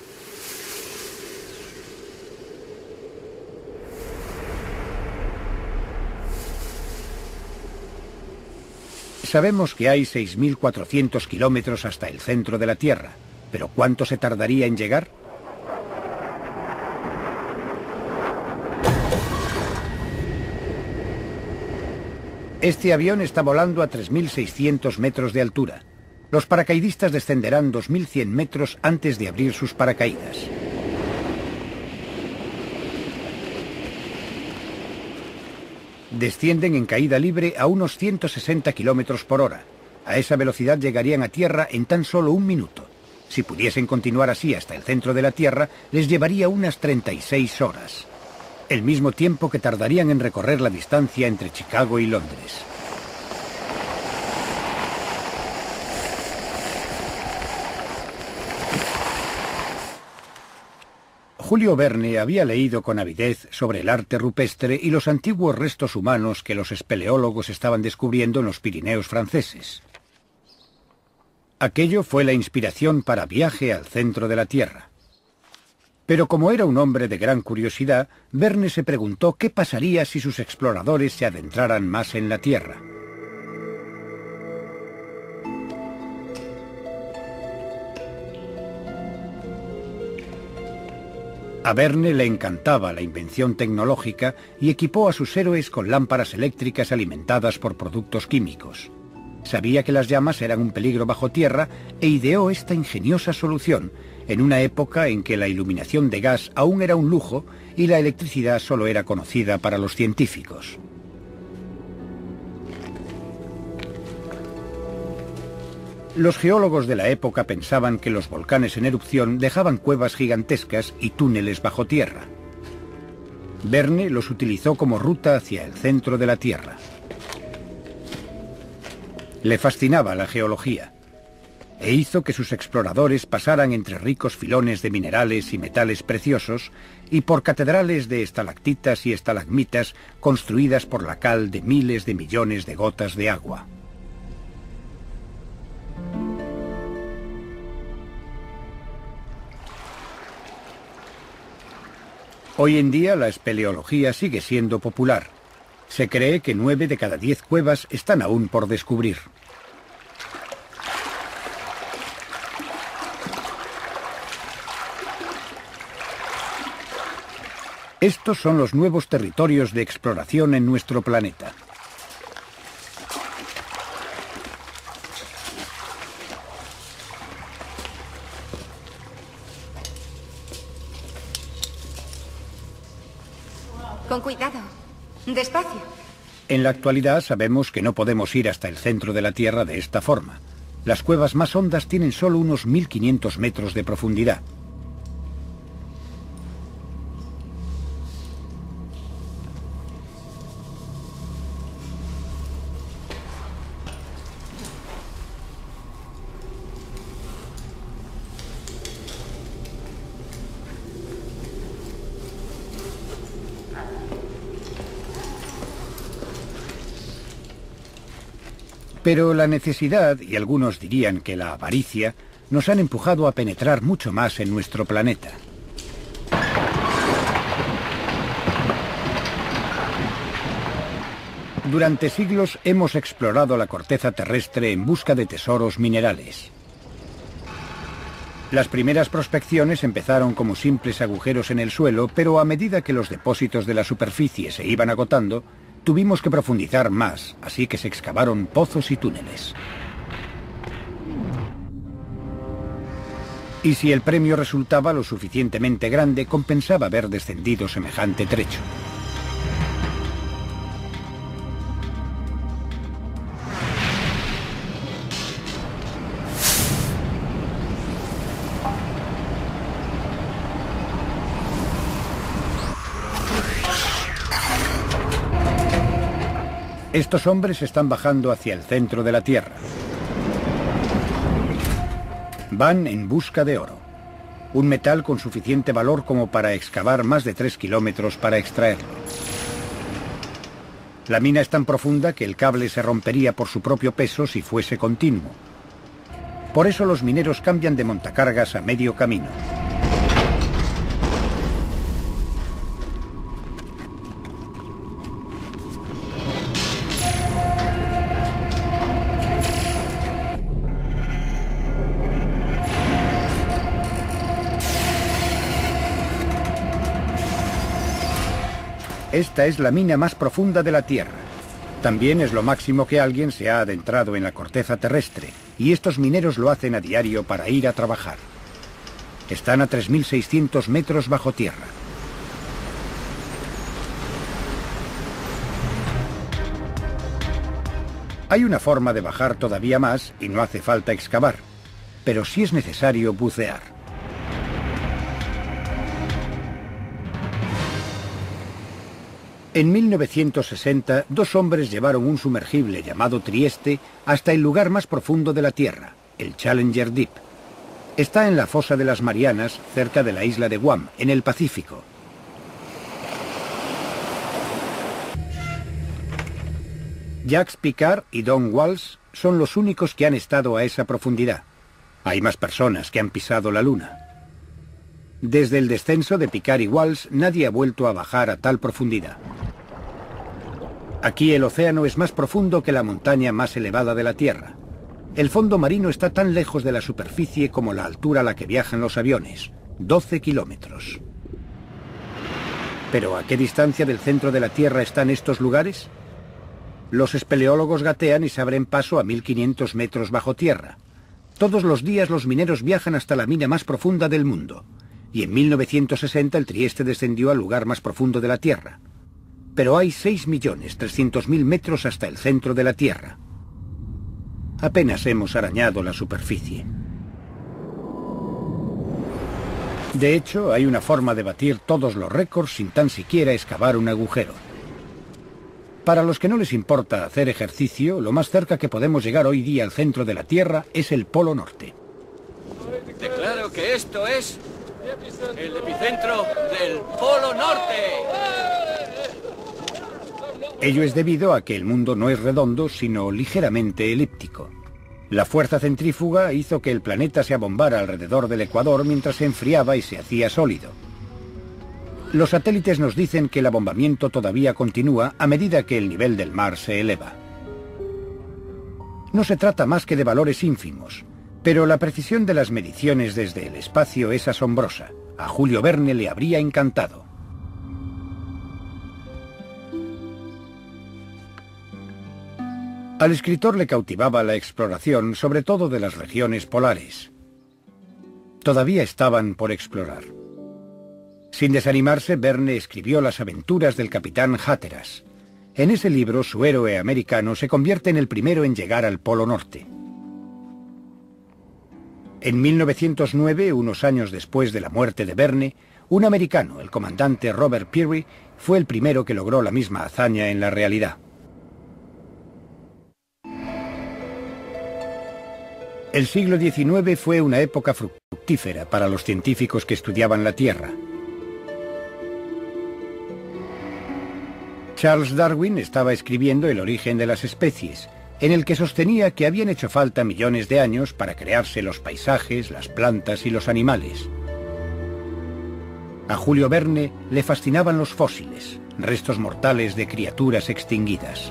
Sabemos que hay seis mil cuatrocientos kilómetros hasta el centro de la Tierra, pero ¿cuánto se tardaría en llegar? Este avión está volando a tres mil seiscientos metros de altura. Los paracaidistas descenderán dos mil cien metros antes de abrir sus paracaídas. Descienden en caída libre a unos ciento sesenta kilómetros por hora. A esa velocidad llegarían a tierra en tan solo un minuto. Si pudiesen continuar así hasta el centro de la Tierra, les llevaría unas treinta y seis horas. El mismo tiempo que tardarían en recorrer la distancia entre Chicago y Londres. Julio Verne había leído con avidez sobre el arte rupestre y los antiguos restos humanos que los espeleólogos estaban descubriendo en los Pirineos franceses. Aquello fue la inspiración para Viaje al centro de la Tierra. Pero como era un hombre de gran curiosidad, Verne se preguntó qué pasaría si sus exploradores se adentraran más en la Tierra. A Verne le encantaba la invención tecnológica y equipó a sus héroes con lámparas eléctricas alimentadas por productos químicos. Sabía que las llamas eran un peligro bajo tierra e ideó esta ingeniosa solución en una época en que la iluminación de gas aún era un lujo y la electricidad solo era conocida para los científicos. Los geólogos de la época pensaban que los volcanes en erupción dejaban cuevas gigantescas y túneles bajo tierra. Verne los utilizó como ruta hacia el centro de la Tierra. Le fascinaba la geología e hizo que sus exploradores pasaran entre ricos filones de minerales y metales preciosos y por catedrales de estalactitas y estalagmitas construidas por la cal de miles de millones de gotas de agua. Hoy en día la espeleología sigue siendo popular. Se cree que nueve de cada diez cuevas están aún por descubrir. Estos son los nuevos territorios de exploración en nuestro planeta. Con cuidado. Despacio. En la actualidad sabemos que no podemos ir hasta el centro de la Tierra de esta forma. Las cuevas más hondas tienen solo unos mil quinientos metros de profundidad. Pero la necesidad, y algunos dirían que la avaricia, nos han empujado a penetrar mucho más en nuestro planeta. Durante siglos hemos explorado la corteza terrestre en busca de tesoros minerales. Las primeras prospecciones empezaron como simples agujeros en el suelo, pero a medida que los depósitos de la superficie se iban agotando, tuvimos que profundizar más, así que se excavaron pozos y túneles. Y si el premio resultaba lo suficientemente grande, compensaba haber descendido semejante trecho. Estos hombres están bajando hacia el centro de la Tierra. Van en busca de oro, un metal con suficiente valor como para excavar más de tres kilómetros para extraerlo. La mina es tan profunda que el cable se rompería por su propio peso si fuese continuo. Por eso los mineros cambian de montacargas a medio camino. Esta es la mina más profunda de la Tierra. También es lo máximo que alguien se ha adentrado en la corteza terrestre, y estos mineros lo hacen a diario para ir a trabajar. Están a tres mil seiscientos metros bajo tierra. Hay una forma de bajar todavía más y no hace falta excavar, pero sí es necesario bucear. En mil novecientos sesenta, dos hombres llevaron un sumergible llamado Trieste hasta el lugar más profundo de la Tierra, el Challenger Deep. Está en la fosa de las Marianas, cerca de la isla de Guam, en el Pacífico. Jacques Piccard y Don Walsh son los únicos que han estado a esa profundidad. Hay más personas que han pisado la Luna. Desde el descenso de Piccard y Walsh, nadie ha vuelto a bajar a tal profundidad. Aquí el océano es más profundo que la montaña más elevada de la Tierra. El fondo marino está tan lejos de la superficie como la altura a la que viajan los aviones, doce kilómetros. ¿Pero a qué distancia del centro de la Tierra están estos lugares? Los espeleólogos gatean y se abren paso a mil quinientos metros bajo tierra. Todos los días los mineros viajan hasta la mina más profunda del mundo. Y en mil novecientos sesenta el Trieste descendió al lugar más profundo de la Tierra. Pero hay seis millones trescientos mil metros hasta el centro de la Tierra. Apenas hemos arañado la superficie. De hecho, hay una forma de batir todos los récords sin tan siquiera excavar un agujero. Para los que no les importa hacer ejercicio, lo más cerca que podemos llegar hoy día al centro de la Tierra es el Polo Norte. Declaro que esto es el epicentro del Polo Norte. Ello es debido a que el mundo no es redondo, sino ligeramente elíptico. La fuerza centrífuga hizo que el planeta se abombara alrededor del ecuador mientras se enfriaba y se hacía sólido. Los satélites nos dicen que el abombamiento todavía continúa a medida que el nivel del mar se eleva. No se trata más que de valores ínfimos, pero la precisión de las mediciones desde el espacio es asombrosa. A Julio Verne le habría encantado. Al escritor le cautivaba la exploración, sobre todo de las regiones polares. Todavía estaban por explorar. Sin desanimarse, Verne escribió Las aventuras del capitán Hatteras. En ese libro, su héroe americano se convierte en el primero en llegar al Polo Norte. En mil novecientos nueve, unos años después de la muerte de Verne, un americano, el comandante Robert Peary, fue el primero que logró la misma hazaña en la realidad. El siglo diecinueve fue una época fructífera para los científicos que estudiaban la Tierra. Charles Darwin estaba escribiendo El origen de las especies, en el que sostenía que habían hecho falta millones de años para crearse los paisajes, las plantas y los animales. A Julio Verne le fascinaban los fósiles, restos mortales de criaturas extinguidas.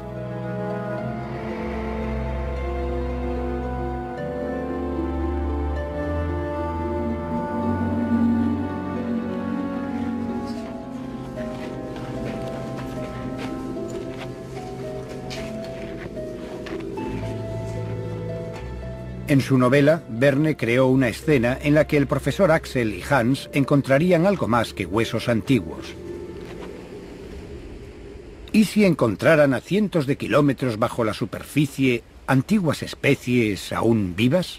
En su novela, Verne creó una escena en la que el profesor Axel y Hans encontrarían algo más que huesos antiguos. ¿Y si encontraran a cientos de kilómetros bajo la superficie antiguas especies aún vivas?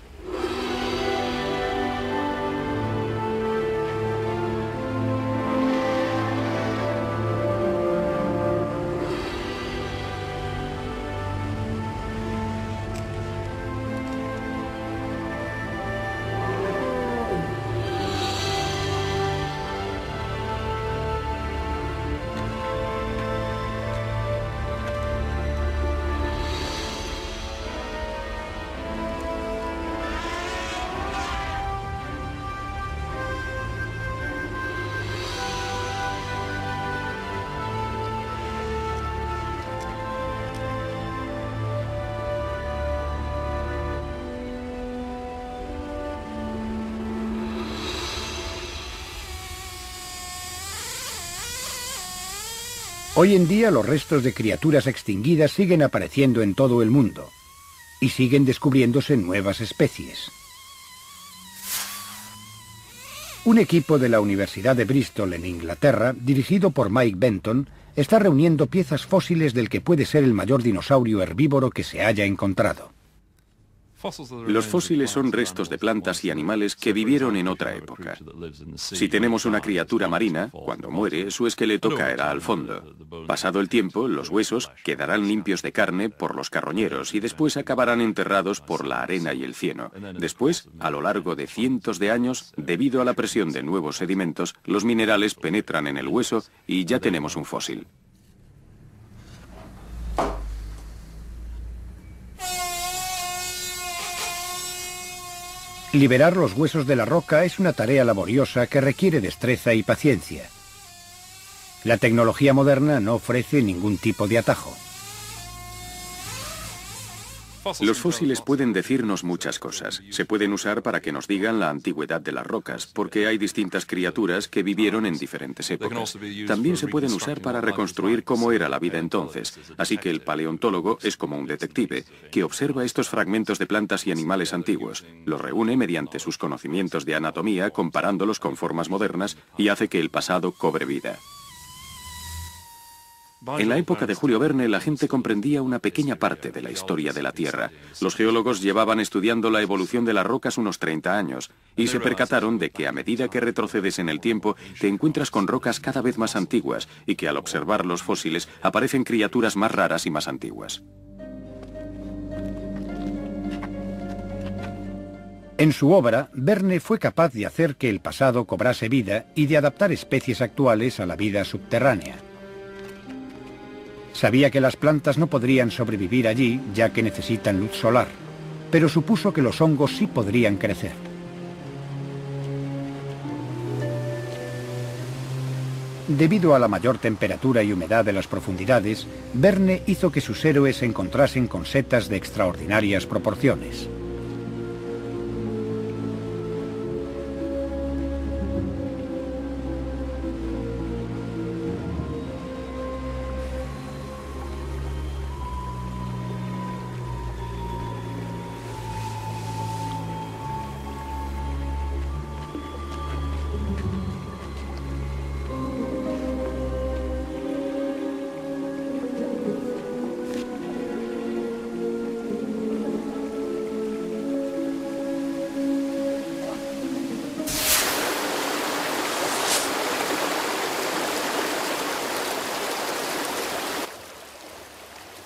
Hoy en día los restos de criaturas extinguidas siguen apareciendo en todo el mundo y siguen descubriéndose nuevas especies. Un equipo de la Universidad de Bristol en Inglaterra, dirigido por Mike Benton, está reuniendo piezas fósiles del que puede ser el mayor dinosaurio herbívoro que se haya encontrado. Los fósiles son restos de plantas y animales que vivieron en otra época. Si tenemos una criatura marina, cuando muere, su esqueleto caerá al fondo. Pasado el tiempo, los huesos quedarán limpios de carne por los carroñeros y después acabarán enterrados por la arena y el cieno. Después, a lo largo de cientos de años, debido a la presión de nuevos sedimentos, los minerales penetran en el hueso y ya tenemos un fósil. Liberar los huesos de la roca es una tarea laboriosa que requiere destreza y paciencia. La tecnología moderna no ofrece ningún tipo de atajo. Los fósiles pueden decirnos muchas cosas. Se pueden usar para que nos digan la antigüedad de las rocas, porque hay distintas criaturas que vivieron en diferentes épocas. También se pueden usar para reconstruir cómo era la vida entonces. Así que el paleontólogo es como un detective, que observa estos fragmentos de plantas y animales antiguos, los reúne mediante sus conocimientos de anatomía, comparándolos con formas modernas, y hace que el pasado cobre vida. En la época de Julio Verne, la gente comprendía una pequeña parte de la historia de la Tierra. Los geólogos llevaban estudiando la evolución de las rocas unos treinta años y se percataron de que a medida que retrocedes en el tiempo, te encuentras con rocas cada vez más antiguas y que al observar los fósiles aparecen criaturas más raras y más antiguas. En su obra, Verne fue capaz de hacer que el pasado cobrase vida y de adaptar especies actuales a la vida subterránea. Sabía que las plantas no podrían sobrevivir allí, ya que necesitan luz solar, pero supuso que los hongos sí podrían crecer. Debido a la mayor temperatura y humedad de las profundidades, Verne hizo que sus héroes se encontrasen con setas de extraordinarias proporciones.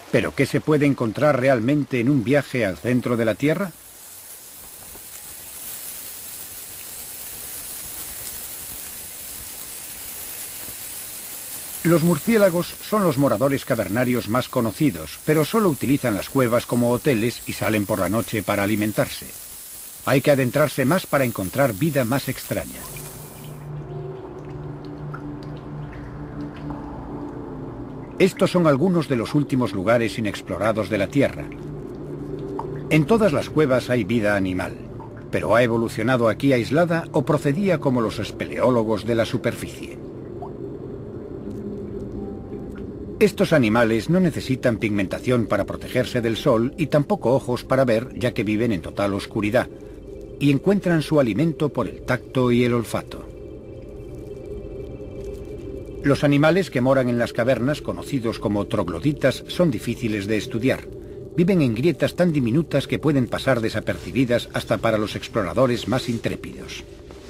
¿Pero qué se puede encontrar realmente en un viaje al centro de la Tierra? Los murciélagos son los moradores cavernarios más conocidos, pero solo utilizan las cuevas como hoteles y salen por la noche para alimentarse. Hay que adentrarse más para encontrar vida más extraña. Estos son algunos de los últimos lugares inexplorados de la Tierra. En todas las cuevas hay vida animal, pero ¿ha evolucionado aquí aislada o procedía como los espeleólogos de la superficie? Estos animales no necesitan pigmentación para protegerse del sol y tampoco ojos para ver, ya que viven en total oscuridad, y encuentran su alimento por el tacto y el olfato. Los animales que moran en las cavernas, conocidos como trogloditas, son difíciles de estudiar. Viven en grietas tan diminutas que pueden pasar desapercibidas hasta para los exploradores más intrépidos.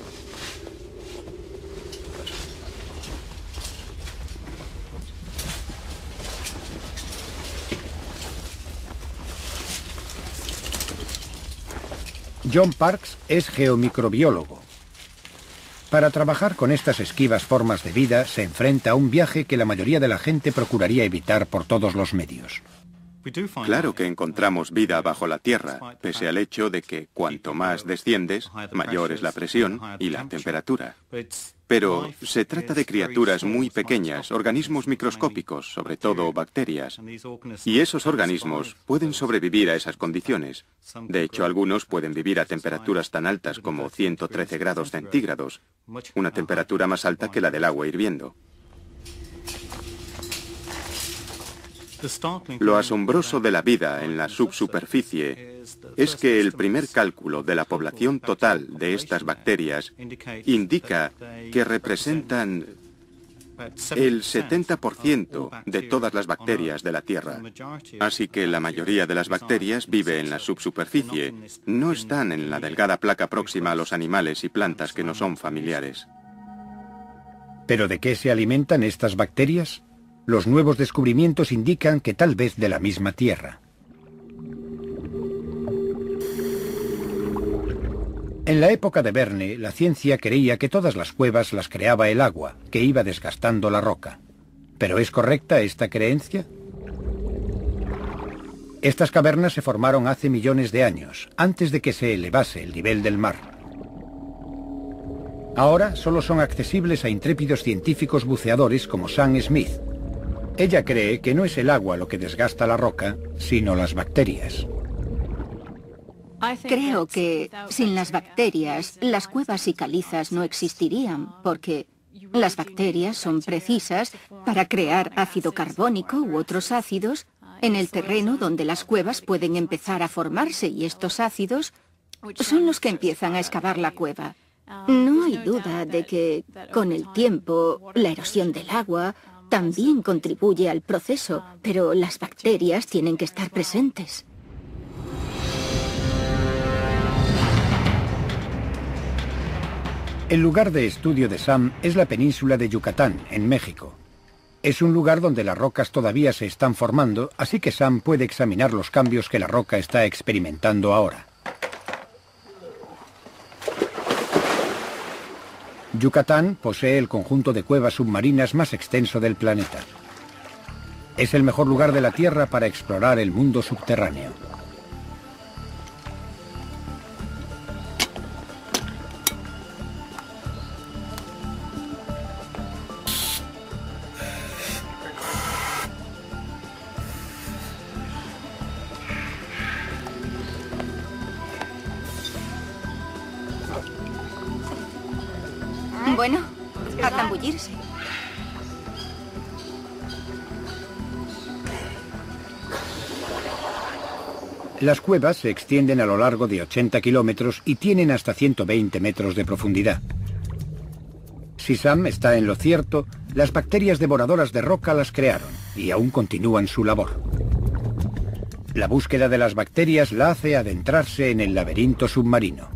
John Parks es geomicrobiólogo. Para trabajar con estas esquivas formas de vida, se enfrenta a un viaje que la mayoría de la gente procuraría evitar por todos los medios. Claro que encontramos vida bajo la Tierra, pese al hecho de que cuanto más desciendes, mayor es la presión y la temperatura. Pero se trata de criaturas muy pequeñas, organismos microscópicos, sobre todo bacterias. Y esos organismos pueden sobrevivir a esas condiciones. De hecho, algunos pueden vivir a temperaturas tan altas como ciento trece grados centígrados, una temperatura más alta que la del agua hirviendo. Lo asombroso de la vida en la subsuperficie es que el primer cálculo de la población total de estas bacterias indica que representan el setenta por ciento de todas las bacterias de la Tierra. Así que la mayoría de las bacterias vive en la subsuperficie, no están en la delgada placa próxima a los animales y plantas que no son familiares. ¿Pero de qué se alimentan estas bacterias? Los nuevos descubrimientos indican que tal vez de la misma tierra. En la época de Verne, la ciencia creía que todas las cuevas las creaba el agua, que iba desgastando la roca. ¿Pero es correcta esta creencia? Estas cavernas se formaron hace millones de años, antes de que se elevase el nivel del mar. Ahora solo son accesibles a intrépidos científicos buceadores como Sam Smith. Ella cree que no es el agua lo que desgasta la roca, sino las bacterias. Creo que sin las bacterias, las cuevas y calizas no existirían, porque las bacterias son precisas para crear ácido carbónico u otros ácidos en el terreno donde las cuevas pueden empezar a formarse, y estos ácidos son los que empiezan a excavar la cueva. No hay duda de que, con el tiempo, la erosión del agua también contribuye al proceso, pero las bacterias tienen que estar presentes. El lugar de estudio de Sam es la península de Yucatán, en México. Es un lugar donde las rocas todavía se están formando, así que Sam puede examinar los cambios que la roca está experimentando ahora. Yucatán posee el conjunto de cuevas submarinas más extenso del planeta. Es el mejor lugar de la Tierra para explorar el mundo subterráneo. Bueno, a zambullirse. Las cuevas se extienden a lo largo de ochenta kilómetros y tienen hasta ciento veinte metros de profundidad. Si Sam está en lo cierto, las bacterias devoradoras de roca las crearon y aún continúan su labor. La búsqueda de las bacterias la hace adentrarse en el laberinto submarino.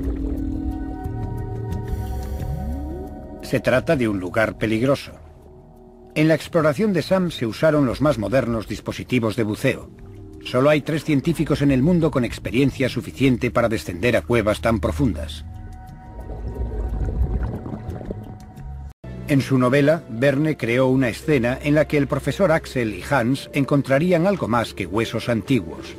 Se trata de un lugar peligroso. En la exploración de Sam se usaron los más modernos dispositivos de buceo. Solo hay tres científicos en el mundo con experiencia suficiente para descender a cuevas tan profundas. En su novela, Verne creó una escena en la que el profesor Axel y Hans encontrarían algo más que huesos antiguos.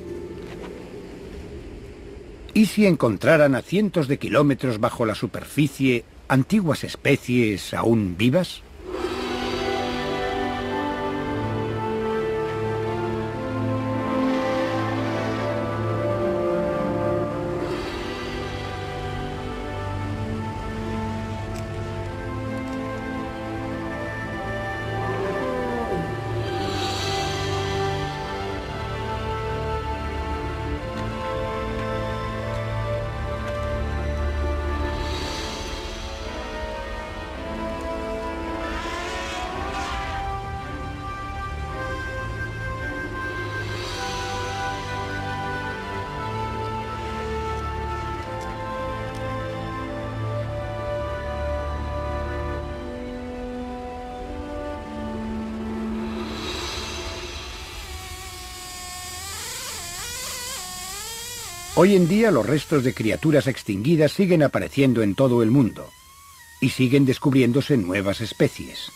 ¿Y si encontraran a cientos de kilómetros bajo la superficie antiguas especies aún vivas? Hoy en día los restos de criaturas extinguidas siguen apareciendo en todo el mundo y siguen descubriéndose nuevas especies.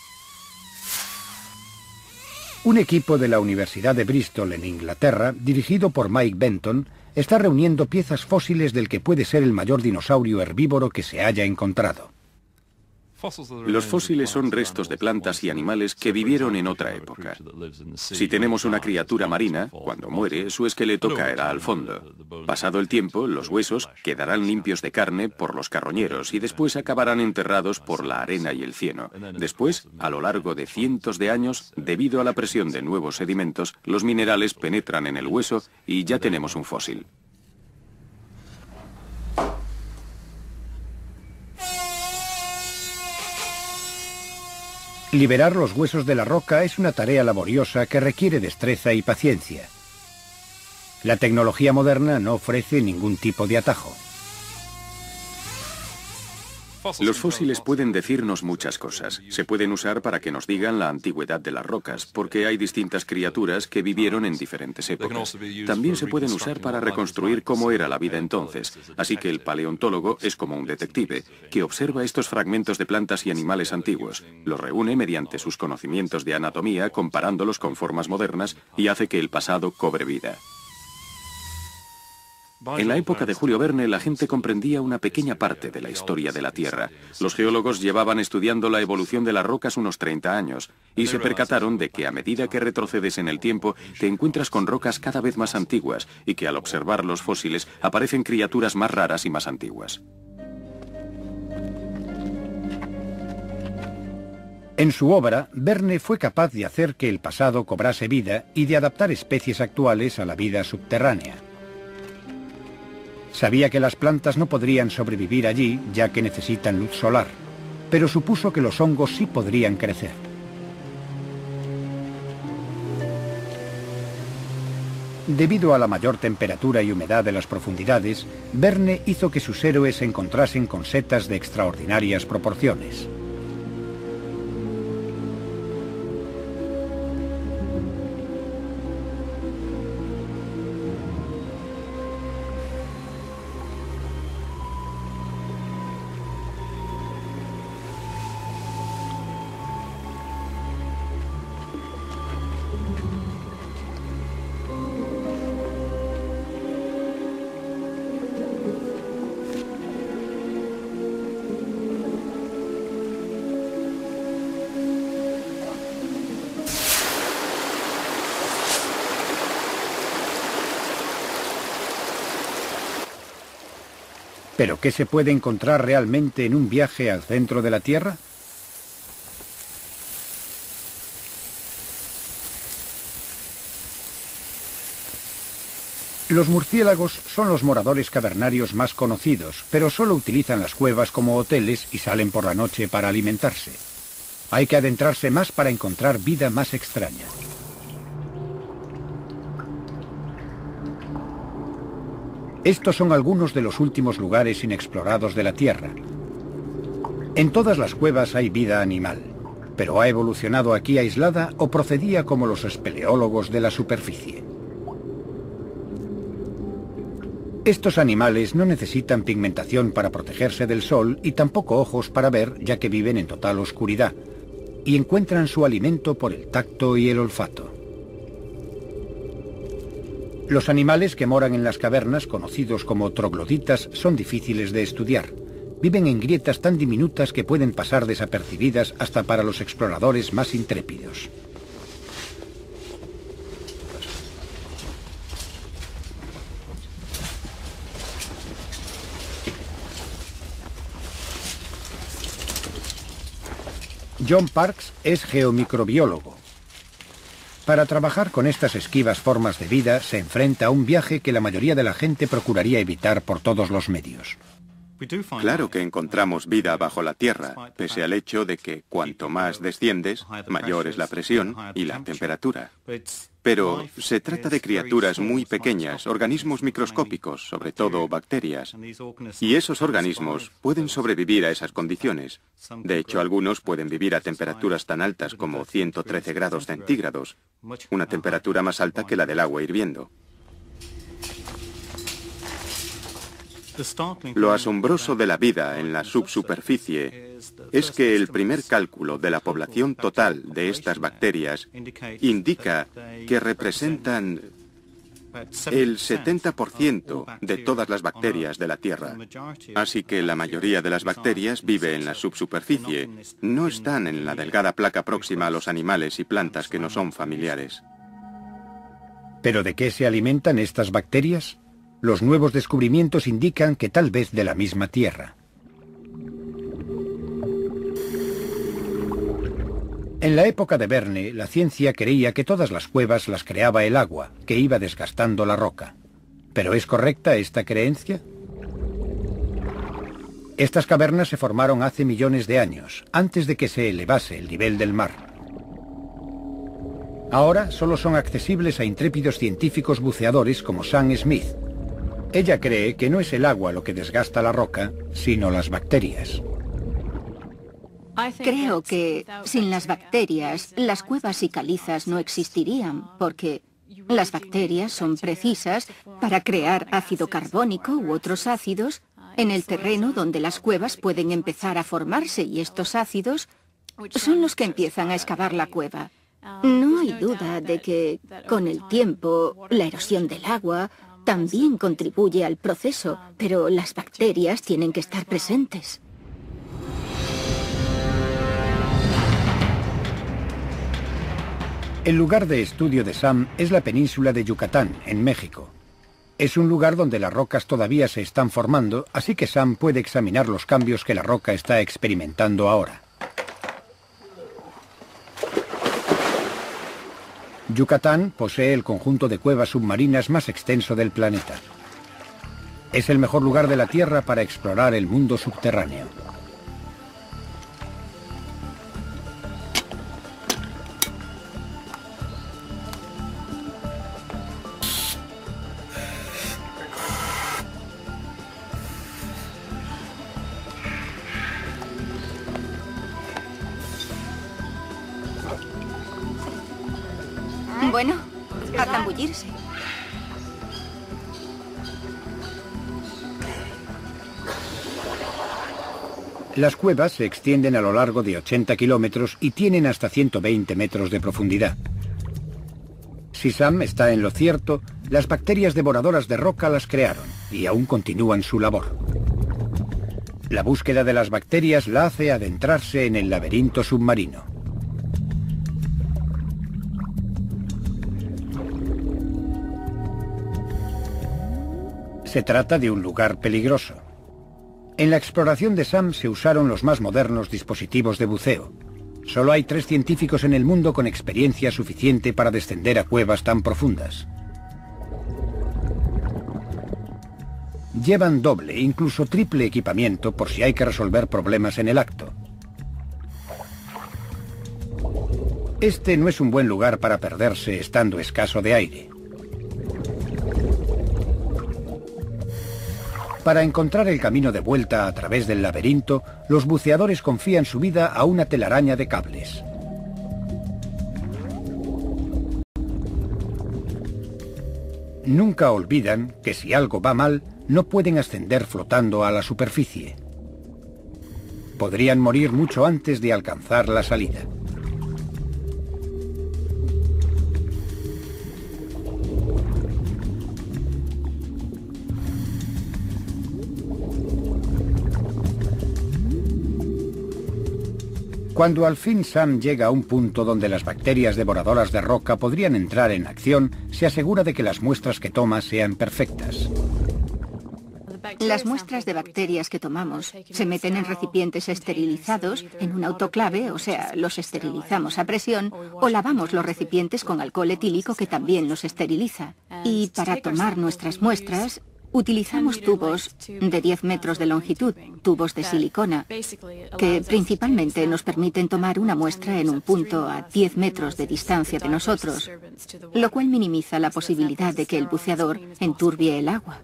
Un equipo de la Universidad de Bristol en Inglaterra, dirigido por Mike Benton, está reuniendo piezas fósiles del que puede ser el mayor dinosaurio herbívoro que se haya encontrado. Los fósiles son restos de plantas y animales que vivieron en otra época. Si tenemos una criatura marina, cuando muere, su esqueleto caerá al fondo. Pasado el tiempo, los huesos quedarán limpios de carne por los carroñeros y después acabarán enterrados por la arena y el cieno. Después, a lo largo de cientos de años, debido a la presión de nuevos sedimentos, los minerales penetran en el hueso y ya tenemos un fósil. Liberar los huesos de la roca es una tarea laboriosa que requiere destreza y paciencia. La tecnología moderna no ofrece ningún tipo de atajo. Los fósiles pueden decirnos muchas cosas. Se pueden usar para que nos digan la antigüedad de las rocas, porque hay distintas criaturas que vivieron en diferentes épocas. También se pueden usar para reconstruir cómo era la vida entonces. Así que el paleontólogo es como un detective, que observa estos fragmentos de plantas y animales antiguos, los reúne mediante sus conocimientos de anatomía, comparándolos con formas modernas, y hace que el pasado cobre vida. En la época de Julio Verne, la gente comprendía una pequeña parte de la historia de la Tierra. Los geólogos llevaban estudiando la evolución de las rocas unos treinta años y se percataron de que a medida que retrocedes en el tiempo, te encuentras con rocas cada vez más antiguas y que al observar los fósiles aparecen criaturas más raras y más antiguas. En su obra, Verne fue capaz de hacer que el pasado cobrase vida y de adaptar especies actuales a la vida subterránea. Sabía que las plantas no podrían sobrevivir allí, ya que necesitan luz solar, pero supuso que los hongos sí podrían crecer. Debido a la mayor temperatura y humedad de las profundidades, Verne hizo que sus héroes se encontrasen con setas de extraordinarias proporciones. ¿Pero qué se puede encontrar realmente en un viaje al centro de la Tierra? Los murciélagos son los moradores cavernarios más conocidos, pero solo utilizan las cuevas como hoteles y salen por la noche para alimentarse. Hay que adentrarse más para encontrar vida más extraña. Estos son algunos de los últimos lugares inexplorados de la Tierra. En todas las cuevas hay vida animal. pero ha evolucionado aquí aislada o procedía como los espeleólogos de la superficie. Estos animales no necesitan pigmentación para protegerse del sol y tampoco ojos para ver, ya que viven en total oscuridad, y encuentran su alimento por el tacto y el olfato. Los animales que moran en las cavernas, conocidos como trogloditas, son difíciles de estudiar. Viven en grietas tan diminutas que pueden pasar desapercibidas hasta para los exploradores más intrépidos. John Parks es geomicrobiólogo. Para trabajar con estas esquivas formas de vida se enfrenta a un viaje que la mayoría de la gente procuraría evitar por todos los medios. Claro que encontramos vida bajo la Tierra, pese al hecho de que cuanto más desciendes, mayor es la presión y la temperatura. Pero se trata de criaturas muy pequeñas, organismos microscópicos, sobre todo bacterias. Y esos organismos pueden sobrevivir a esas condiciones. De hecho, algunos pueden vivir a temperaturas tan altas como ciento trece grados centígrados, una temperatura más alta que la del agua hirviendo. Lo asombroso de la vida en la subsuperficie es que el primer cálculo de la población total de estas bacterias indica que representan el setenta por ciento de todas las bacterias de la Tierra. Así que la mayoría de las bacterias vive en la subsuperficie, no están en la delgada placa próxima a los animales y plantas que no son familiares. ¿Pero de qué se alimentan estas bacterias? Los nuevos descubrimientos indican que tal vez de la misma tierra. En la época de Verne, la ciencia creía que todas las cuevas las creaba el agua, que iba desgastando la roca. ¿Pero es correcta esta creencia? Estas cavernas se formaron hace millones de años, antes de que se elevase el nivel del mar. Ahora solo son accesibles a intrépidos científicos buceadores como Sam Smith. Ella cree que no es el agua lo que desgasta la roca, sino las bacterias. Creo que sin las bacterias, las cuevas y calizas no existirían, porque las bacterias son precisas para crear ácido carbónico u otros ácidos en el terreno donde las cuevas pueden empezar a formarse, y estos ácidos son los que empiezan a excavar la cueva. No hay duda de que, con el tiempo, la erosión del agua también contribuye al proceso, pero las bacterias tienen que estar presentes. El lugar de estudio de Sam es la península de Yucatán, en México. Es un lugar donde las rocas todavía se están formando, así que Sam puede examinar los cambios que la roca está experimentando ahora. Yucatán posee el conjunto de cuevas submarinas más extenso del planeta. Es el mejor lugar de la Tierra para explorar el mundo subterráneo. Bueno, a zambullirse. Las cuevas se extienden a lo largo de ochenta kilómetros y tienen hasta ciento veinte metros de profundidad. Si Sam está en lo cierto, las bacterias devoradoras de roca las crearon y aún continúan su labor. La búsqueda de las bacterias la hace adentrarse en el laberinto submarino. Se trata de un lugar peligroso. En la exploración de Sam se usaron los más modernos dispositivos de buceo. Solo hay tres científicos en el mundo con experiencia suficiente para descender a cuevas tan profundas. Llevan doble, incluso triple equipamiento por si hay que resolver problemas en el acto. Este no es un buen lugar para perderse estando escaso de aire. Para encontrar el camino de vuelta a través del laberinto, los buceadores confían su vida a una telaraña de cables. Nunca olvidan que si algo va mal, no pueden ascender flotando a la superficie. Podrían morir mucho antes de alcanzar la salida. Cuando al fin Sam llega a un punto donde las bacterias devoradoras de roca podrían entrar en acción, se asegura de que las muestras que toma sean perfectas. Las muestras de bacterias que tomamos se meten en recipientes esterilizados en un autoclave, o sea, los esterilizamos a presión, o lavamos los recipientes con alcohol etílico que también los esteriliza. Y para tomar nuestras muestras, utilizamos tubos de diez metros de longitud, tubos de silicona, que principalmente nos permiten tomar una muestra en un punto a diez metros de distancia de nosotros, lo cual minimiza la posibilidad de que el buceador enturbie el agua.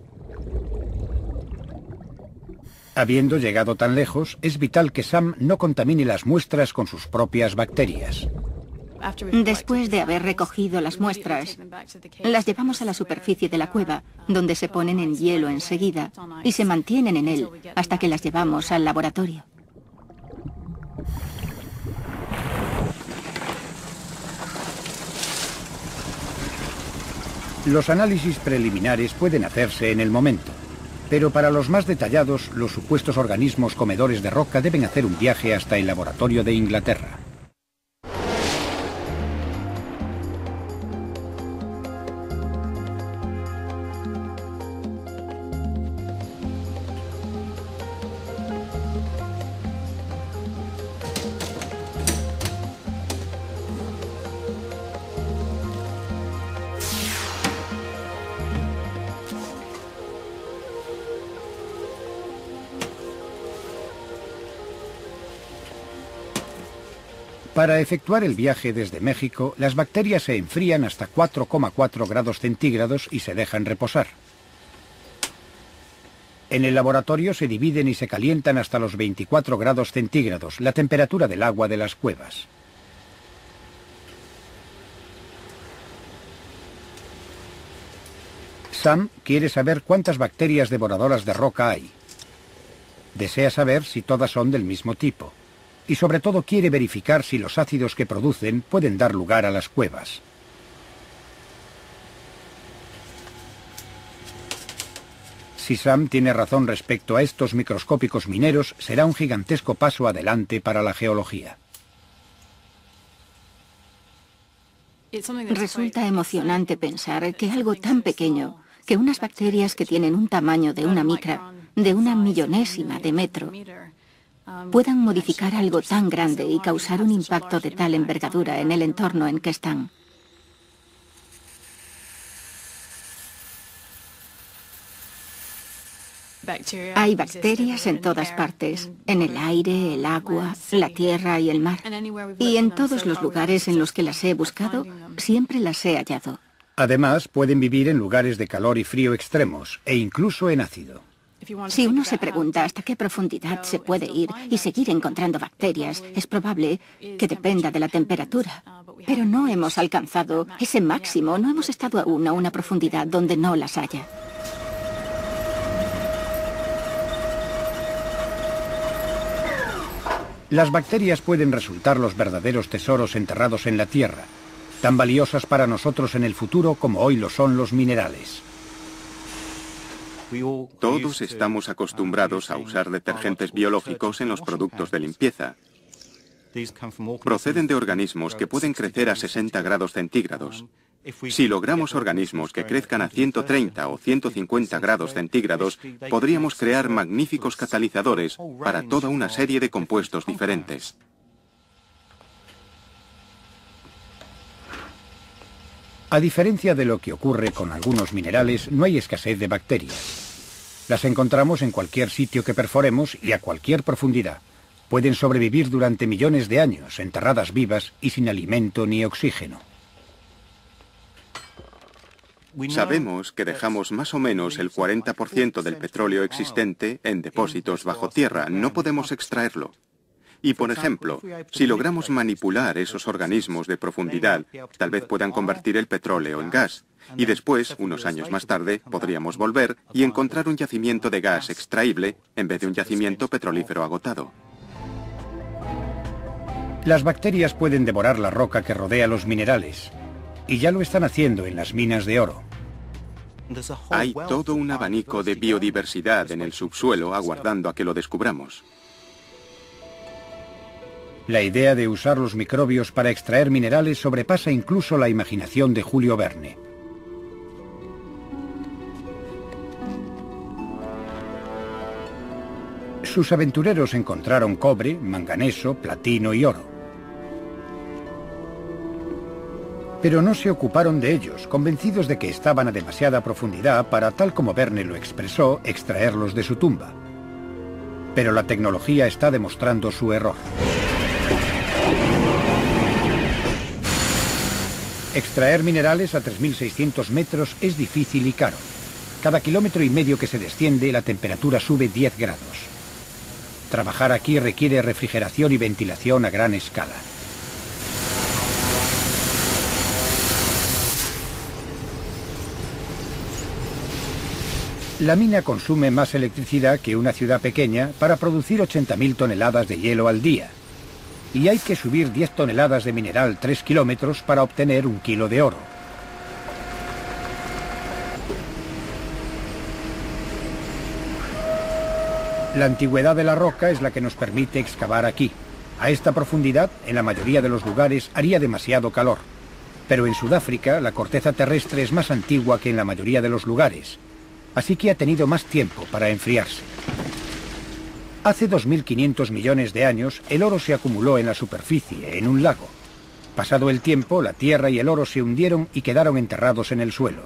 Habiendo llegado tan lejos, es vital que Sam no contamine las muestras con sus propias bacterias. Después de haber recogido las muestras, las llevamos a la superficie de la cueva, donde se ponen en hielo enseguida y se mantienen en él hasta que las llevamos al laboratorio. Los análisis preliminares pueden hacerse en el momento, pero para los más detallados, los supuestos organismos comedores de roca deben hacer un viaje hasta el laboratorio de Inglaterra. Para efectuar el viaje desde México, las bacterias se enfrían hasta cuatro coma cuatro grados centígrados y se dejan reposar. En el laboratorio se dividen y se calientan hasta los veinticuatro grados centígrados, la temperatura del agua de las cuevas. Sam quiere saber cuántas bacterias devoradoras de roca hay. Desea saber si todas son del mismo tipo. Y sobre todo quiere verificar si los ácidos que producen pueden dar lugar a las cuevas. Si Sam tiene razón respecto a estos microscópicos mineros, será un gigantesco paso adelante para la geología. Resulta emocionante pensar que algo tan pequeño, que unas bacterias que tienen un tamaño de una micra, de una millonésima de metro, puedan modificar algo tan grande y causar un impacto de tal envergadura en el entorno en que están. Hay bacterias en todas partes, en el aire, el agua, la tierra y el mar. Y en todos los lugares en los que las he buscado, siempre las he hallado. Además, pueden vivir en lugares de calor y frío extremos, e incluso en ácido. Si uno se pregunta hasta qué profundidad se puede ir y seguir encontrando bacterias, es probable que dependa de la temperatura. Pero no hemos alcanzado ese máximo, no hemos estado aún a una profundidad donde no las haya. Las bacterias pueden resultar los verdaderos tesoros enterrados en la tierra, tan valiosas para nosotros en el futuro como hoy lo son los minerales. Todos estamos acostumbrados a usar detergentes biológicos en los productos de limpieza. Proceden de organismos que pueden crecer a sesenta grados centígrados. Si logramos organismos que crezcan a ciento treinta o ciento cincuenta grados centígrados, podríamos crear magníficos catalizadores para toda una serie de compuestos diferentes. A diferencia de lo que ocurre con algunos minerales, no hay escasez de bacterias. Las encontramos en cualquier sitio que perforemos y a cualquier profundidad. Pueden sobrevivir durante millones de años, enterradas vivas y sin alimento ni oxígeno. Sabemos que dejamos más o menos el cuarenta por ciento del petróleo existente en depósitos bajo tierra. No podemos extraerlo. Y, por ejemplo, si logramos manipular esos organismos de profundidad, tal vez puedan convertir el petróleo en gas. Y después, unos años más tarde, podríamos volver y encontrar un yacimiento de gas extraíble en vez de un yacimiento petrolífero agotado. Las bacterias pueden devorar la roca que rodea los minerales, y ya lo están haciendo en las minas de oro. Hay todo un abanico de biodiversidad en el subsuelo aguardando a que lo descubramos. La idea de usar los microbios para extraer minerales sobrepasa incluso la imaginación de Julio Verne. Sus aventureros encontraron cobre, manganeso, platino y oro. Pero no se ocuparon de ellos, convencidos de que estaban a demasiada profundidad para, tal como Verne lo expresó, extraerlos de su tumba. Pero la tecnología está demostrando su error. Extraer minerales a tres mil seiscientos metros es difícil y caro. Cada kilómetro y medio que se desciende, la temperatura sube diez grados. Trabajar aquí requiere refrigeración y ventilación a gran escala. La mina consume más electricidad que una ciudad pequeña para producir ochenta mil toneladas de hielo al día. Y hay que subir diez toneladas de mineral tres kilómetros para obtener un kilo de oro. La antigüedad de la roca es la que nos permite excavar aquí. A esta profundidad, en la mayoría de los lugares, haría demasiado calor. Pero en Sudáfrica, la corteza terrestre es más antigua que en la mayoría de los lugares, así que ha tenido más tiempo para enfriarse. Hace dos mil quinientos millones de años, el oro se acumuló en la superficie, en un lago. Pasado el tiempo, la tierra y el oro se hundieron y quedaron enterrados en el suelo.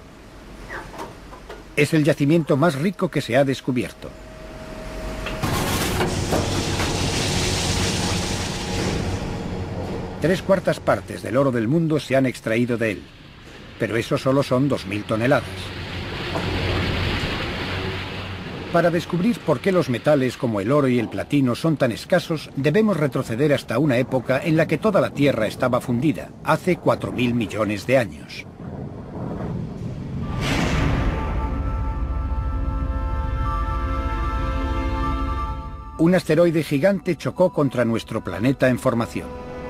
Es el yacimiento más rico que se ha descubierto. Tres cuartas partes del oro del mundo se han extraído de él, pero eso solo son dos mil toneladas. Para descubrir por qué los metales como el oro y el platino son tan escasos, debemos retroceder hasta una época en la que toda la Tierra estaba fundida, hace cuatro mil millones de años. Un asteroide gigante chocó contra nuestro planeta en formación.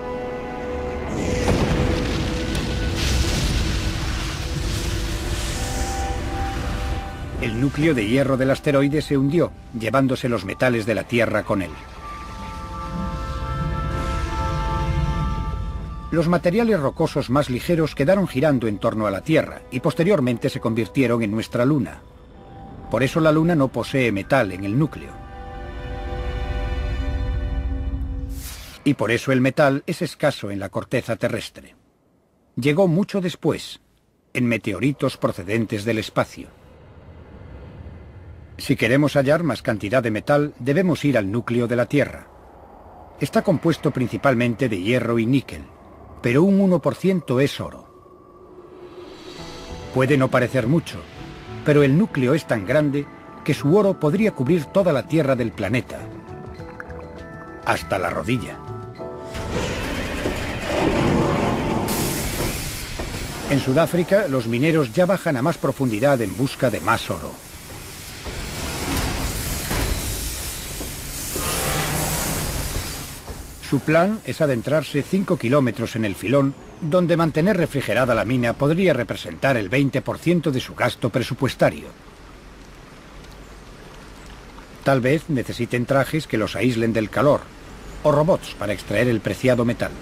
El núcleo de hierro del asteroide se hundió, llevándose los metales de la Tierra con él. Los materiales rocosos más ligeros quedaron girando en torno a la Tierra y posteriormente se convirtieron en nuestra Luna. Por eso la Luna no posee metal en el núcleo. Y por eso el metal es escaso en la corteza terrestre. Llegó mucho después, en meteoritos procedentes del espacio. Si queremos hallar más cantidad de metal, debemos ir al núcleo de la Tierra. Está compuesto principalmente de hierro y níquel, pero un uno por ciento es oro. Puede no parecer mucho, pero el núcleo es tan grande que su oro podría cubrir toda la tierra del planeta, hasta la rodilla. En Sudáfrica, los mineros ya bajan a más profundidad en busca de más oro. Su plan es adentrarse cinco kilómetros en el filón, donde mantener refrigerada la mina podría representar el veinte por ciento de su gasto presupuestario. Tal vez necesiten trajes que los aíslen del calor, o robots para extraer el preciado metal.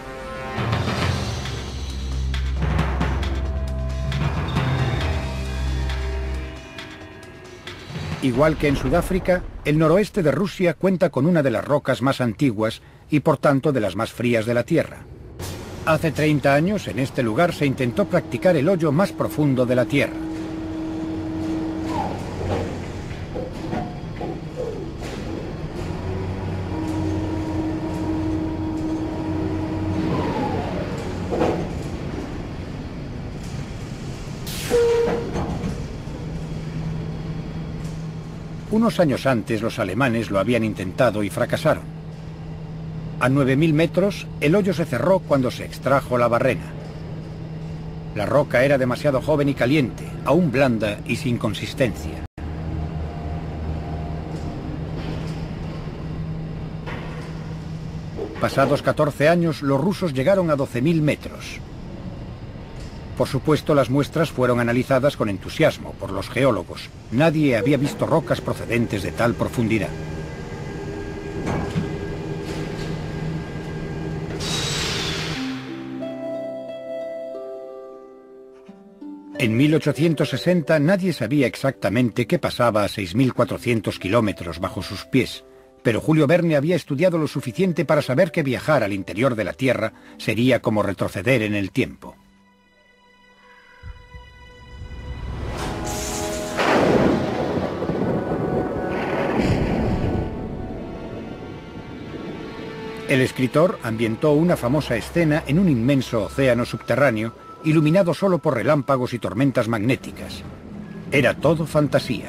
Igual que en Sudáfrica, el noroeste de Rusia cuenta con una de las rocas más antiguas y por tanto de las más frías de la Tierra. Hace treinta años en este lugar se intentó practicar el hoyo más profundo de la Tierra. Unos años antes los alemanes lo habían intentado y fracasaron. A nueve mil metros, el hoyo se cerró cuando se extrajo la barrena. La roca era demasiado joven y caliente, aún blanda y sin consistencia. Pasados catorce años, los rusos llegaron a doce mil metros. Por supuesto, las muestras fueron analizadas con entusiasmo por los geólogos. Nadie había visto rocas procedentes de tal profundidad. En mil ochocientos sesenta nadie sabía exactamente qué pasaba a seis mil cuatrocientos kilómetros bajo sus pies, pero Julio Verne había estudiado lo suficiente para saber que viajar al interior de la Tierra sería como retroceder en el tiempo. El escritor ambientó una famosa escena en un inmenso océano subterráneo, iluminado solo por relámpagos y tormentas magnéticas. Era todo fantasía.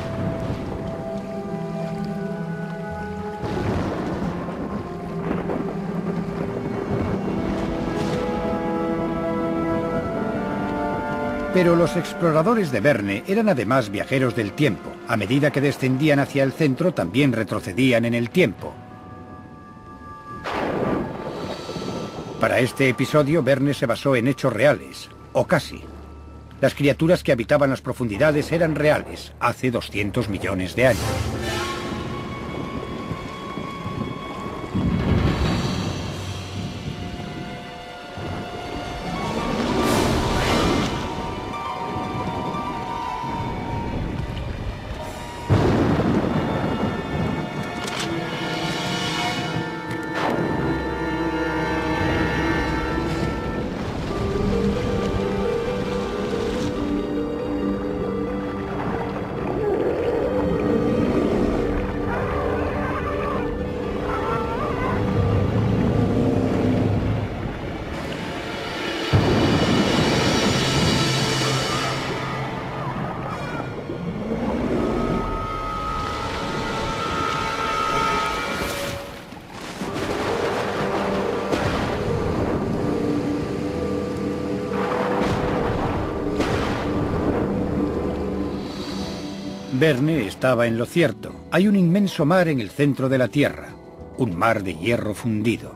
Pero los exploradores de Verne eran además viajeros del tiempo. A medida que descendían hacia el centro, también retrocedían en el tiempo. Para este episodio, Verne se basó en hechos reales, o casi. Las criaturas que habitaban las profundidades eran reales, hace doscientos millones de años. Verne estaba en lo cierto. Hay un inmenso mar en el centro de la Tierra, un mar de hierro fundido.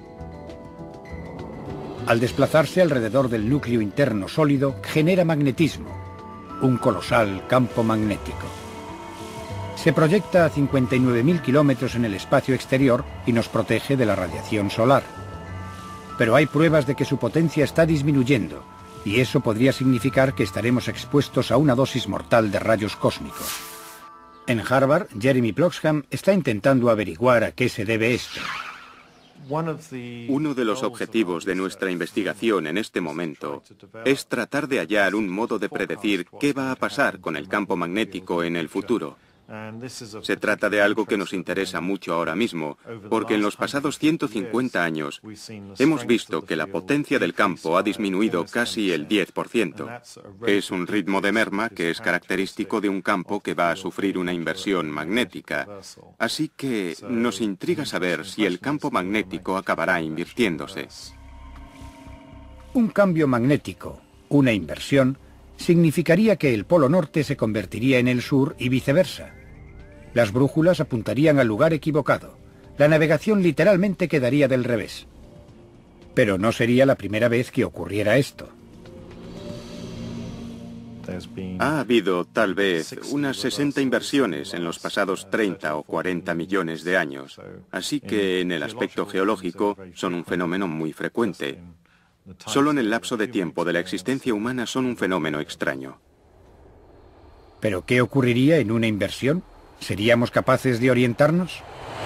Al desplazarse alrededor del núcleo interno sólido, genera magnetismo, un colosal campo magnético. Se proyecta a cincuenta y nueve mil kilómetros en el espacio exterior y nos protege de la radiación solar. Pero hay pruebas de que su potencia está disminuyendo, y eso podría significar que estaremos expuestos a una dosis mortal de rayos cósmicos. En Harvard, Jeremy Ploxham está intentando averiguar a qué se debe esto. Uno de los objetivos de nuestra investigación en este momento es tratar de hallar un modo de predecir qué va a pasar con el campo magnético en el futuro. Se trata de algo que nos interesa mucho ahora mismo, porque en los pasados ciento cincuenta años hemos visto que la potencia del campo ha disminuido casi el diez por ciento. Es un ritmo de merma que es característico de un campo que va a sufrir una inversión magnética. Así que nos intriga saber si el campo magnético acabará invirtiéndose. Un cambio magnético, una inversión, significaría que el polo norte se convertiría en el sur y viceversa. Las brújulas apuntarían al lugar equivocado. La navegación literalmente quedaría del revés. Pero no sería la primera vez que ocurriera esto. Ha habido, tal vez, unas sesenta inversiones en los pasados treinta o cuarenta millones de años. Así que, en el aspecto geológico, son un fenómeno muy frecuente. Solo en el lapso de tiempo de la existencia humana son un fenómeno extraño. ¿Pero qué ocurriría en una inversión? ¿Seríamos capaces de orientarnos?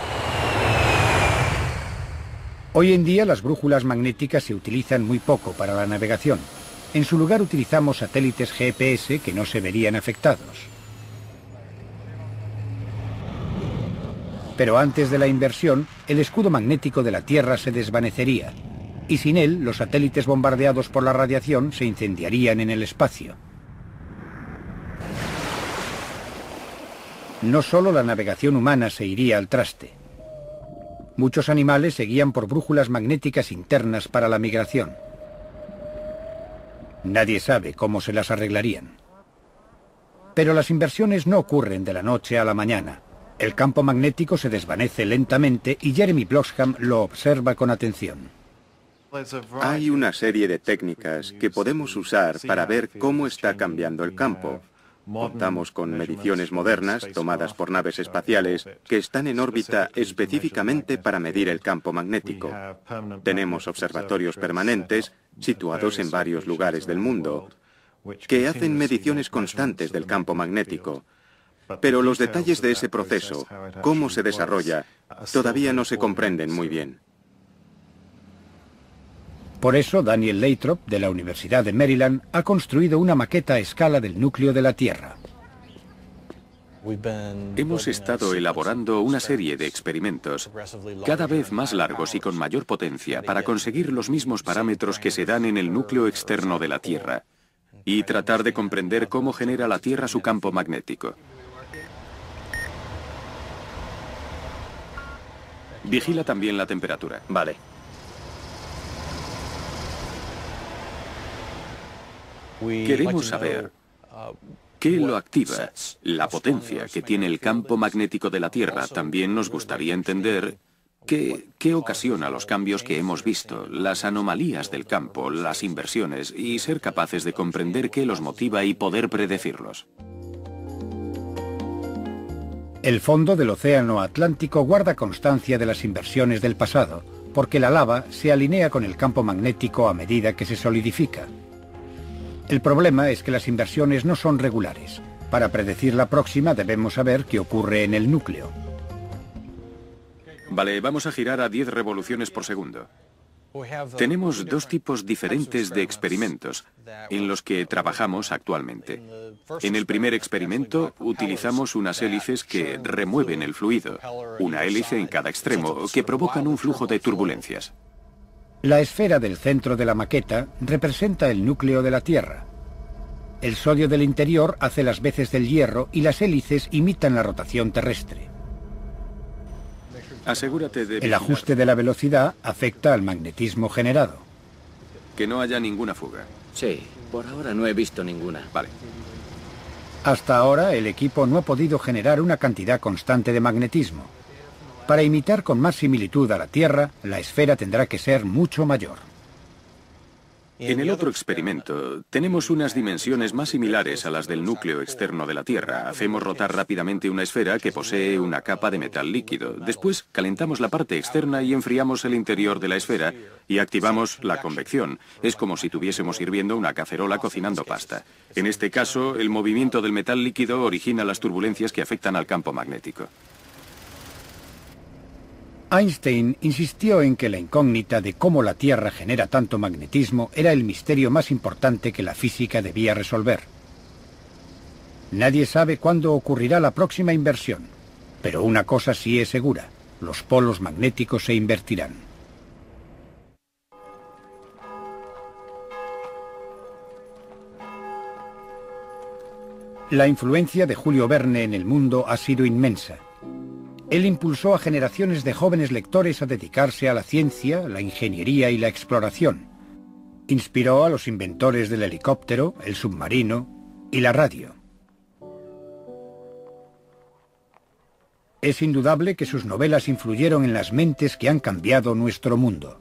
Hoy en día las brújulas magnéticas se utilizan muy poco para la navegación. En su lugar utilizamos satélites G P S que no se verían afectados. Pero antes de la inversión, el escudo magnético de la Tierra se desvanecería, y sin él, los satélites bombardeados por la radiación se incendiarían en el espacio. no solo la navegación humana se iría al traste. Muchos animales se guían por brújulas magnéticas internas para la migración. Nadie sabe cómo se las arreglarían. Pero las inversiones no ocurren de la noche a la mañana. El campo magnético se desvanece lentamente y Jeremy Bloxham lo observa con atención. Hay una serie de técnicas que podemos usar para ver cómo está cambiando el campo. Contamos con mediciones modernas tomadas por naves espaciales que están en órbita específicamente para medir el campo magnético. Tenemos observatorios permanentes situados en varios lugares del mundo que hacen mediciones constantes del campo magnético. Pero los detalles de ese proceso, cómo se desarrolla, todavía no se comprenden muy bien. Por eso, Daniel Lathrop, de la Universidad de Maryland, ha construido una maqueta a escala del núcleo de la Tierra. Hemos estado elaborando una serie de experimentos cada vez más largos y con mayor potencia para conseguir los mismos parámetros que se dan en el núcleo externo de la Tierra y tratar de comprender cómo genera la Tierra su campo magnético. Vigila también la temperatura. Vale. Queremos saber qué lo activa, la potencia que tiene el campo magnético de la Tierra. También nos gustaría entender qué, qué ocasiona los cambios que hemos visto, las anomalías del campo, las inversiones, y ser capaces de comprender qué los motiva y poder predecirlos. El fondo del Océano Atlántico guarda constancia de las inversiones del pasado, porque la lava se alinea con el campo magnético a medida que se solidifica. El problema es que las inversiones no son regulares. Para predecir la próxima debemos saber qué ocurre en el núcleo. Vale, vamos a girar a diez revoluciones por segundo. Tenemos dos tipos diferentes de experimentos en los que trabajamos actualmente. En el primer experimento utilizamos unas hélices que remueven el fluido, una hélice en cada extremo, que provocan un flujo de turbulencias. La esfera del centro de la maqueta representa el núcleo de la Tierra. El sodio del interior hace las veces del hierro y las hélices imitan la rotación terrestre. Asegúrate de El ajuste de la velocidad afecta al magnetismo generado. Que no haya ninguna fuga. Sí, por ahora no he visto ninguna. Vale. Hasta ahora el equipo no ha podido generar una cantidad constante de magnetismo. Para imitar con más similitud a la Tierra, la esfera tendrá que ser mucho mayor. En el otro experimento, tenemos unas dimensiones más similares a las del núcleo externo de la Tierra. Hacemos rotar rápidamente una esfera que posee una capa de metal líquido. Después, calentamos la parte externa y enfriamos el interior de la esfera y activamos la convección. Es como si tuviésemos hirviendo una cacerola cocinando pasta. En este caso, el movimiento del metal líquido origina las turbulencias que afectan al campo magnético. Einstein insistió en que la incógnita de cómo la Tierra genera tanto magnetismo era el misterio más importante que la física debía resolver. Nadie sabe cuándo ocurrirá la próxima inversión, pero una cosa sí es segura: los polos magnéticos se invertirán. La influencia de Julio Verne en el mundo ha sido inmensa. Él impulsó a generaciones de jóvenes lectores a dedicarse a la ciencia, la ingeniería y la exploración. Inspiró a los inventores del helicóptero, el submarino y la radio. Es indudable que sus novelas influyeron en las mentes que han cambiado nuestro mundo.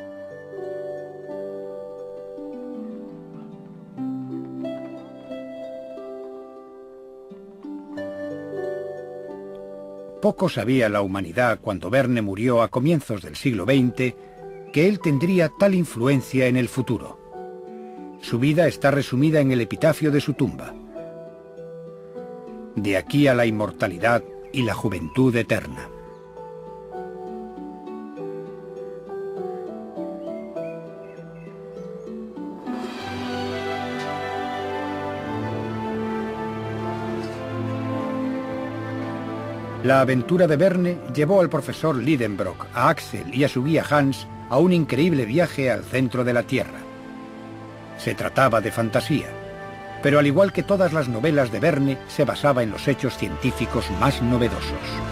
Poco sabía la humanidad cuando Verne murió a comienzos del siglo veinte que él tendría tal influencia en el futuro. Su vida está resumida en el epitafio de su tumba: de aquí a la inmortalidad y la juventud eterna. La aventura de Verne llevó al profesor Lidenbrock, a Axel y a su guía Hans a un increíble viaje al centro de la Tierra. Se trataba de fantasía, pero al igual que todas las novelas de Verne, se basaba en los hechos científicos más novedosos.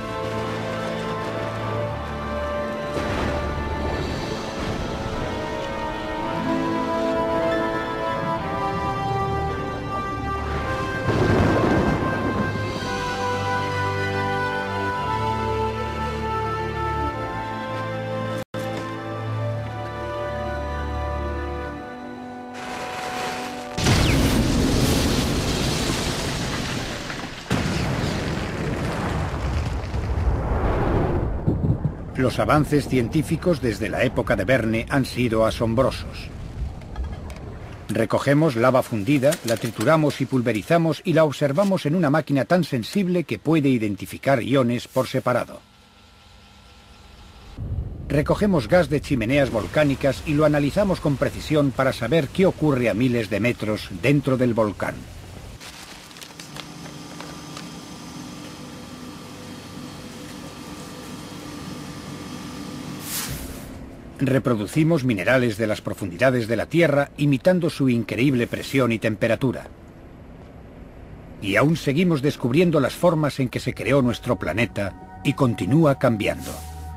Los avances científicos desde la época de Verne han sido asombrosos. Recogemos lava fundida, la trituramos y pulverizamos y la observamos en una máquina tan sensible que puede identificar iones por separado. Recogemos gas de chimeneas volcánicas y lo analizamos con precisión para saber qué ocurre a miles de metros dentro del volcán. Reproducimos minerales de las profundidades de la Tierra imitando su increíble presión y temperatura. Y aún seguimos descubriendo las formas en que se creó nuestro planeta y continúa cambiando.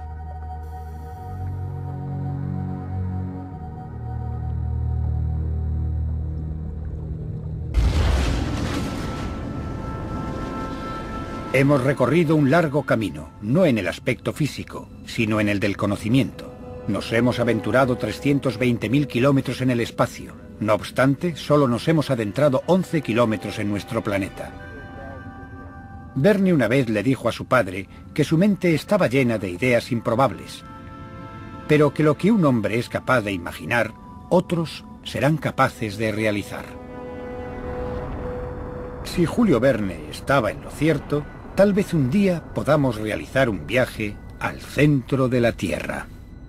Hemos recorrido un largo camino, no en el aspecto físico, sino en el del conocimiento. Nos hemos aventurado trescientos veinte mil kilómetros en el espacio. No obstante, solo nos hemos adentrado once kilómetros en nuestro planeta. Verne una vez le dijo a su padre que su mente estaba llena de ideas improbables, pero que lo que un hombre es capaz de imaginar, otros serán capaces de realizar. Si Julio Verne estaba en lo cierto, tal vez un día podamos realizar un viaje al centro de la Tierra.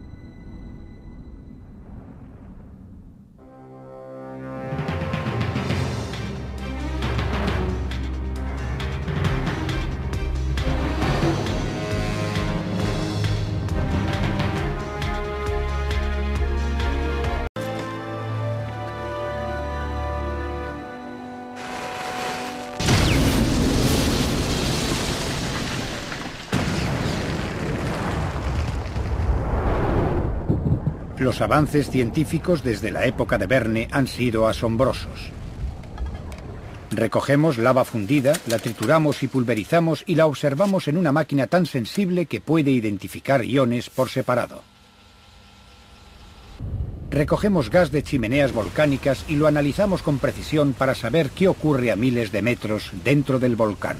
Los avances científicos desde la época de Verne han sido asombrosos. Recogemos lava fundida, la trituramos y pulverizamos y la observamos en una máquina tan sensible que puede identificar iones por separado. Recogemos gas de chimeneas volcánicas y lo analizamos con precisión para saber qué ocurre a miles de metros dentro del volcán.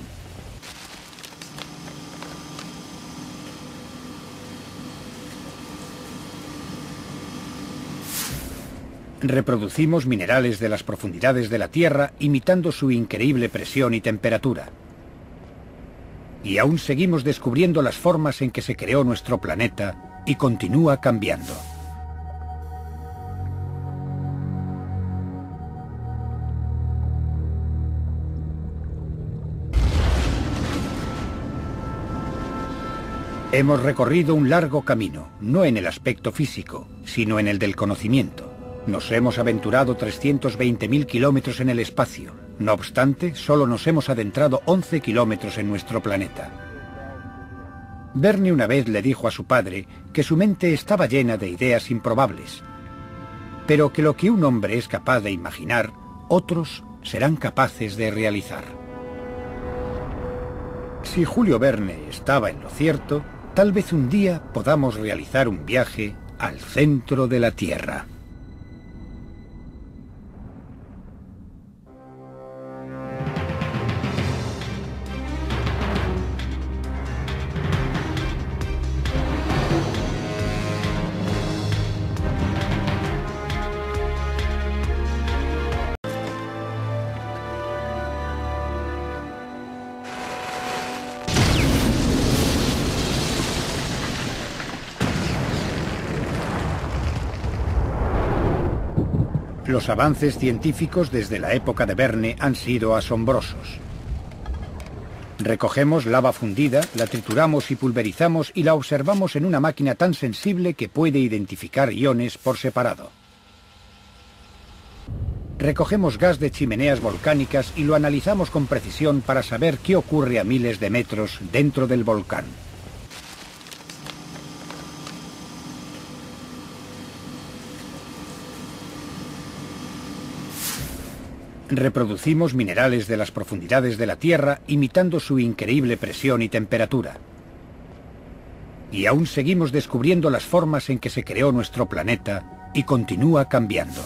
Reproducimos minerales de las profundidades de la Tierra imitando su increíble presión y temperatura. Y aún seguimos descubriendo las formas en que se creó nuestro planeta y continúa cambiando. Hemos recorrido un largo camino, no en el aspecto físico, sino en el del conocimiento. Nos hemos aventurado trescientos veinte mil kilómetros en el espacio. No obstante, solo nos hemos adentrado once kilómetros en nuestro planeta. Verne una vez le dijo a su padre que su mente estaba llena de ideas improbables, pero que lo que un hombre es capaz de imaginar, otros serán capaces de realizar. Si Julio Verne estaba en lo cierto, tal vez un día podamos realizar un viaje al centro de la Tierra. Los avances científicos desde la época de Verne han sido asombrosos. Recogemos lava fundida, la trituramos y pulverizamos y la observamos en una máquina tan sensible que puede identificar iones por separado. recogemos gas de chimeneas volcánicas y lo analizamos con precisión para saber qué ocurre a miles de metros dentro del volcán. Reproducimos minerales de las profundidades de la Tierra imitando su increíble presión y temperatura. Y aún seguimos descubriendo las formas en que se creó nuestro planeta y continúa cambiando.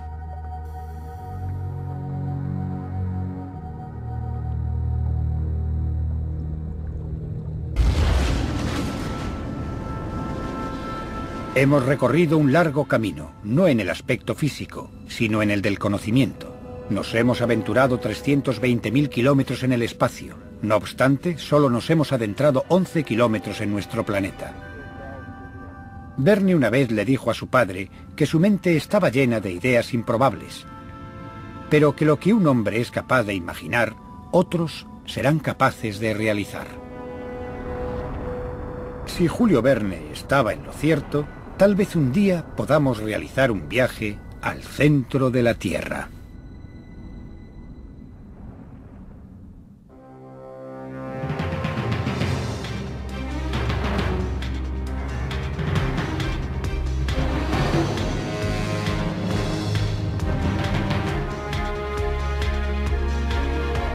Hemos recorrido un largo camino, no en el aspecto físico, sino en el del conocimiento. Nos hemos aventurado trescientos veinte mil kilómetros en el espacio. No obstante, solo nos hemos adentrado once kilómetros en nuestro planeta. Verne una vez le dijo a su padre que su mente estaba llena de ideas improbables, pero que lo que un hombre es capaz de imaginar, otros serán capaces de realizar. Si Julio Verne estaba en lo cierto, tal vez un día podamos realizar un viaje al centro de la Tierra.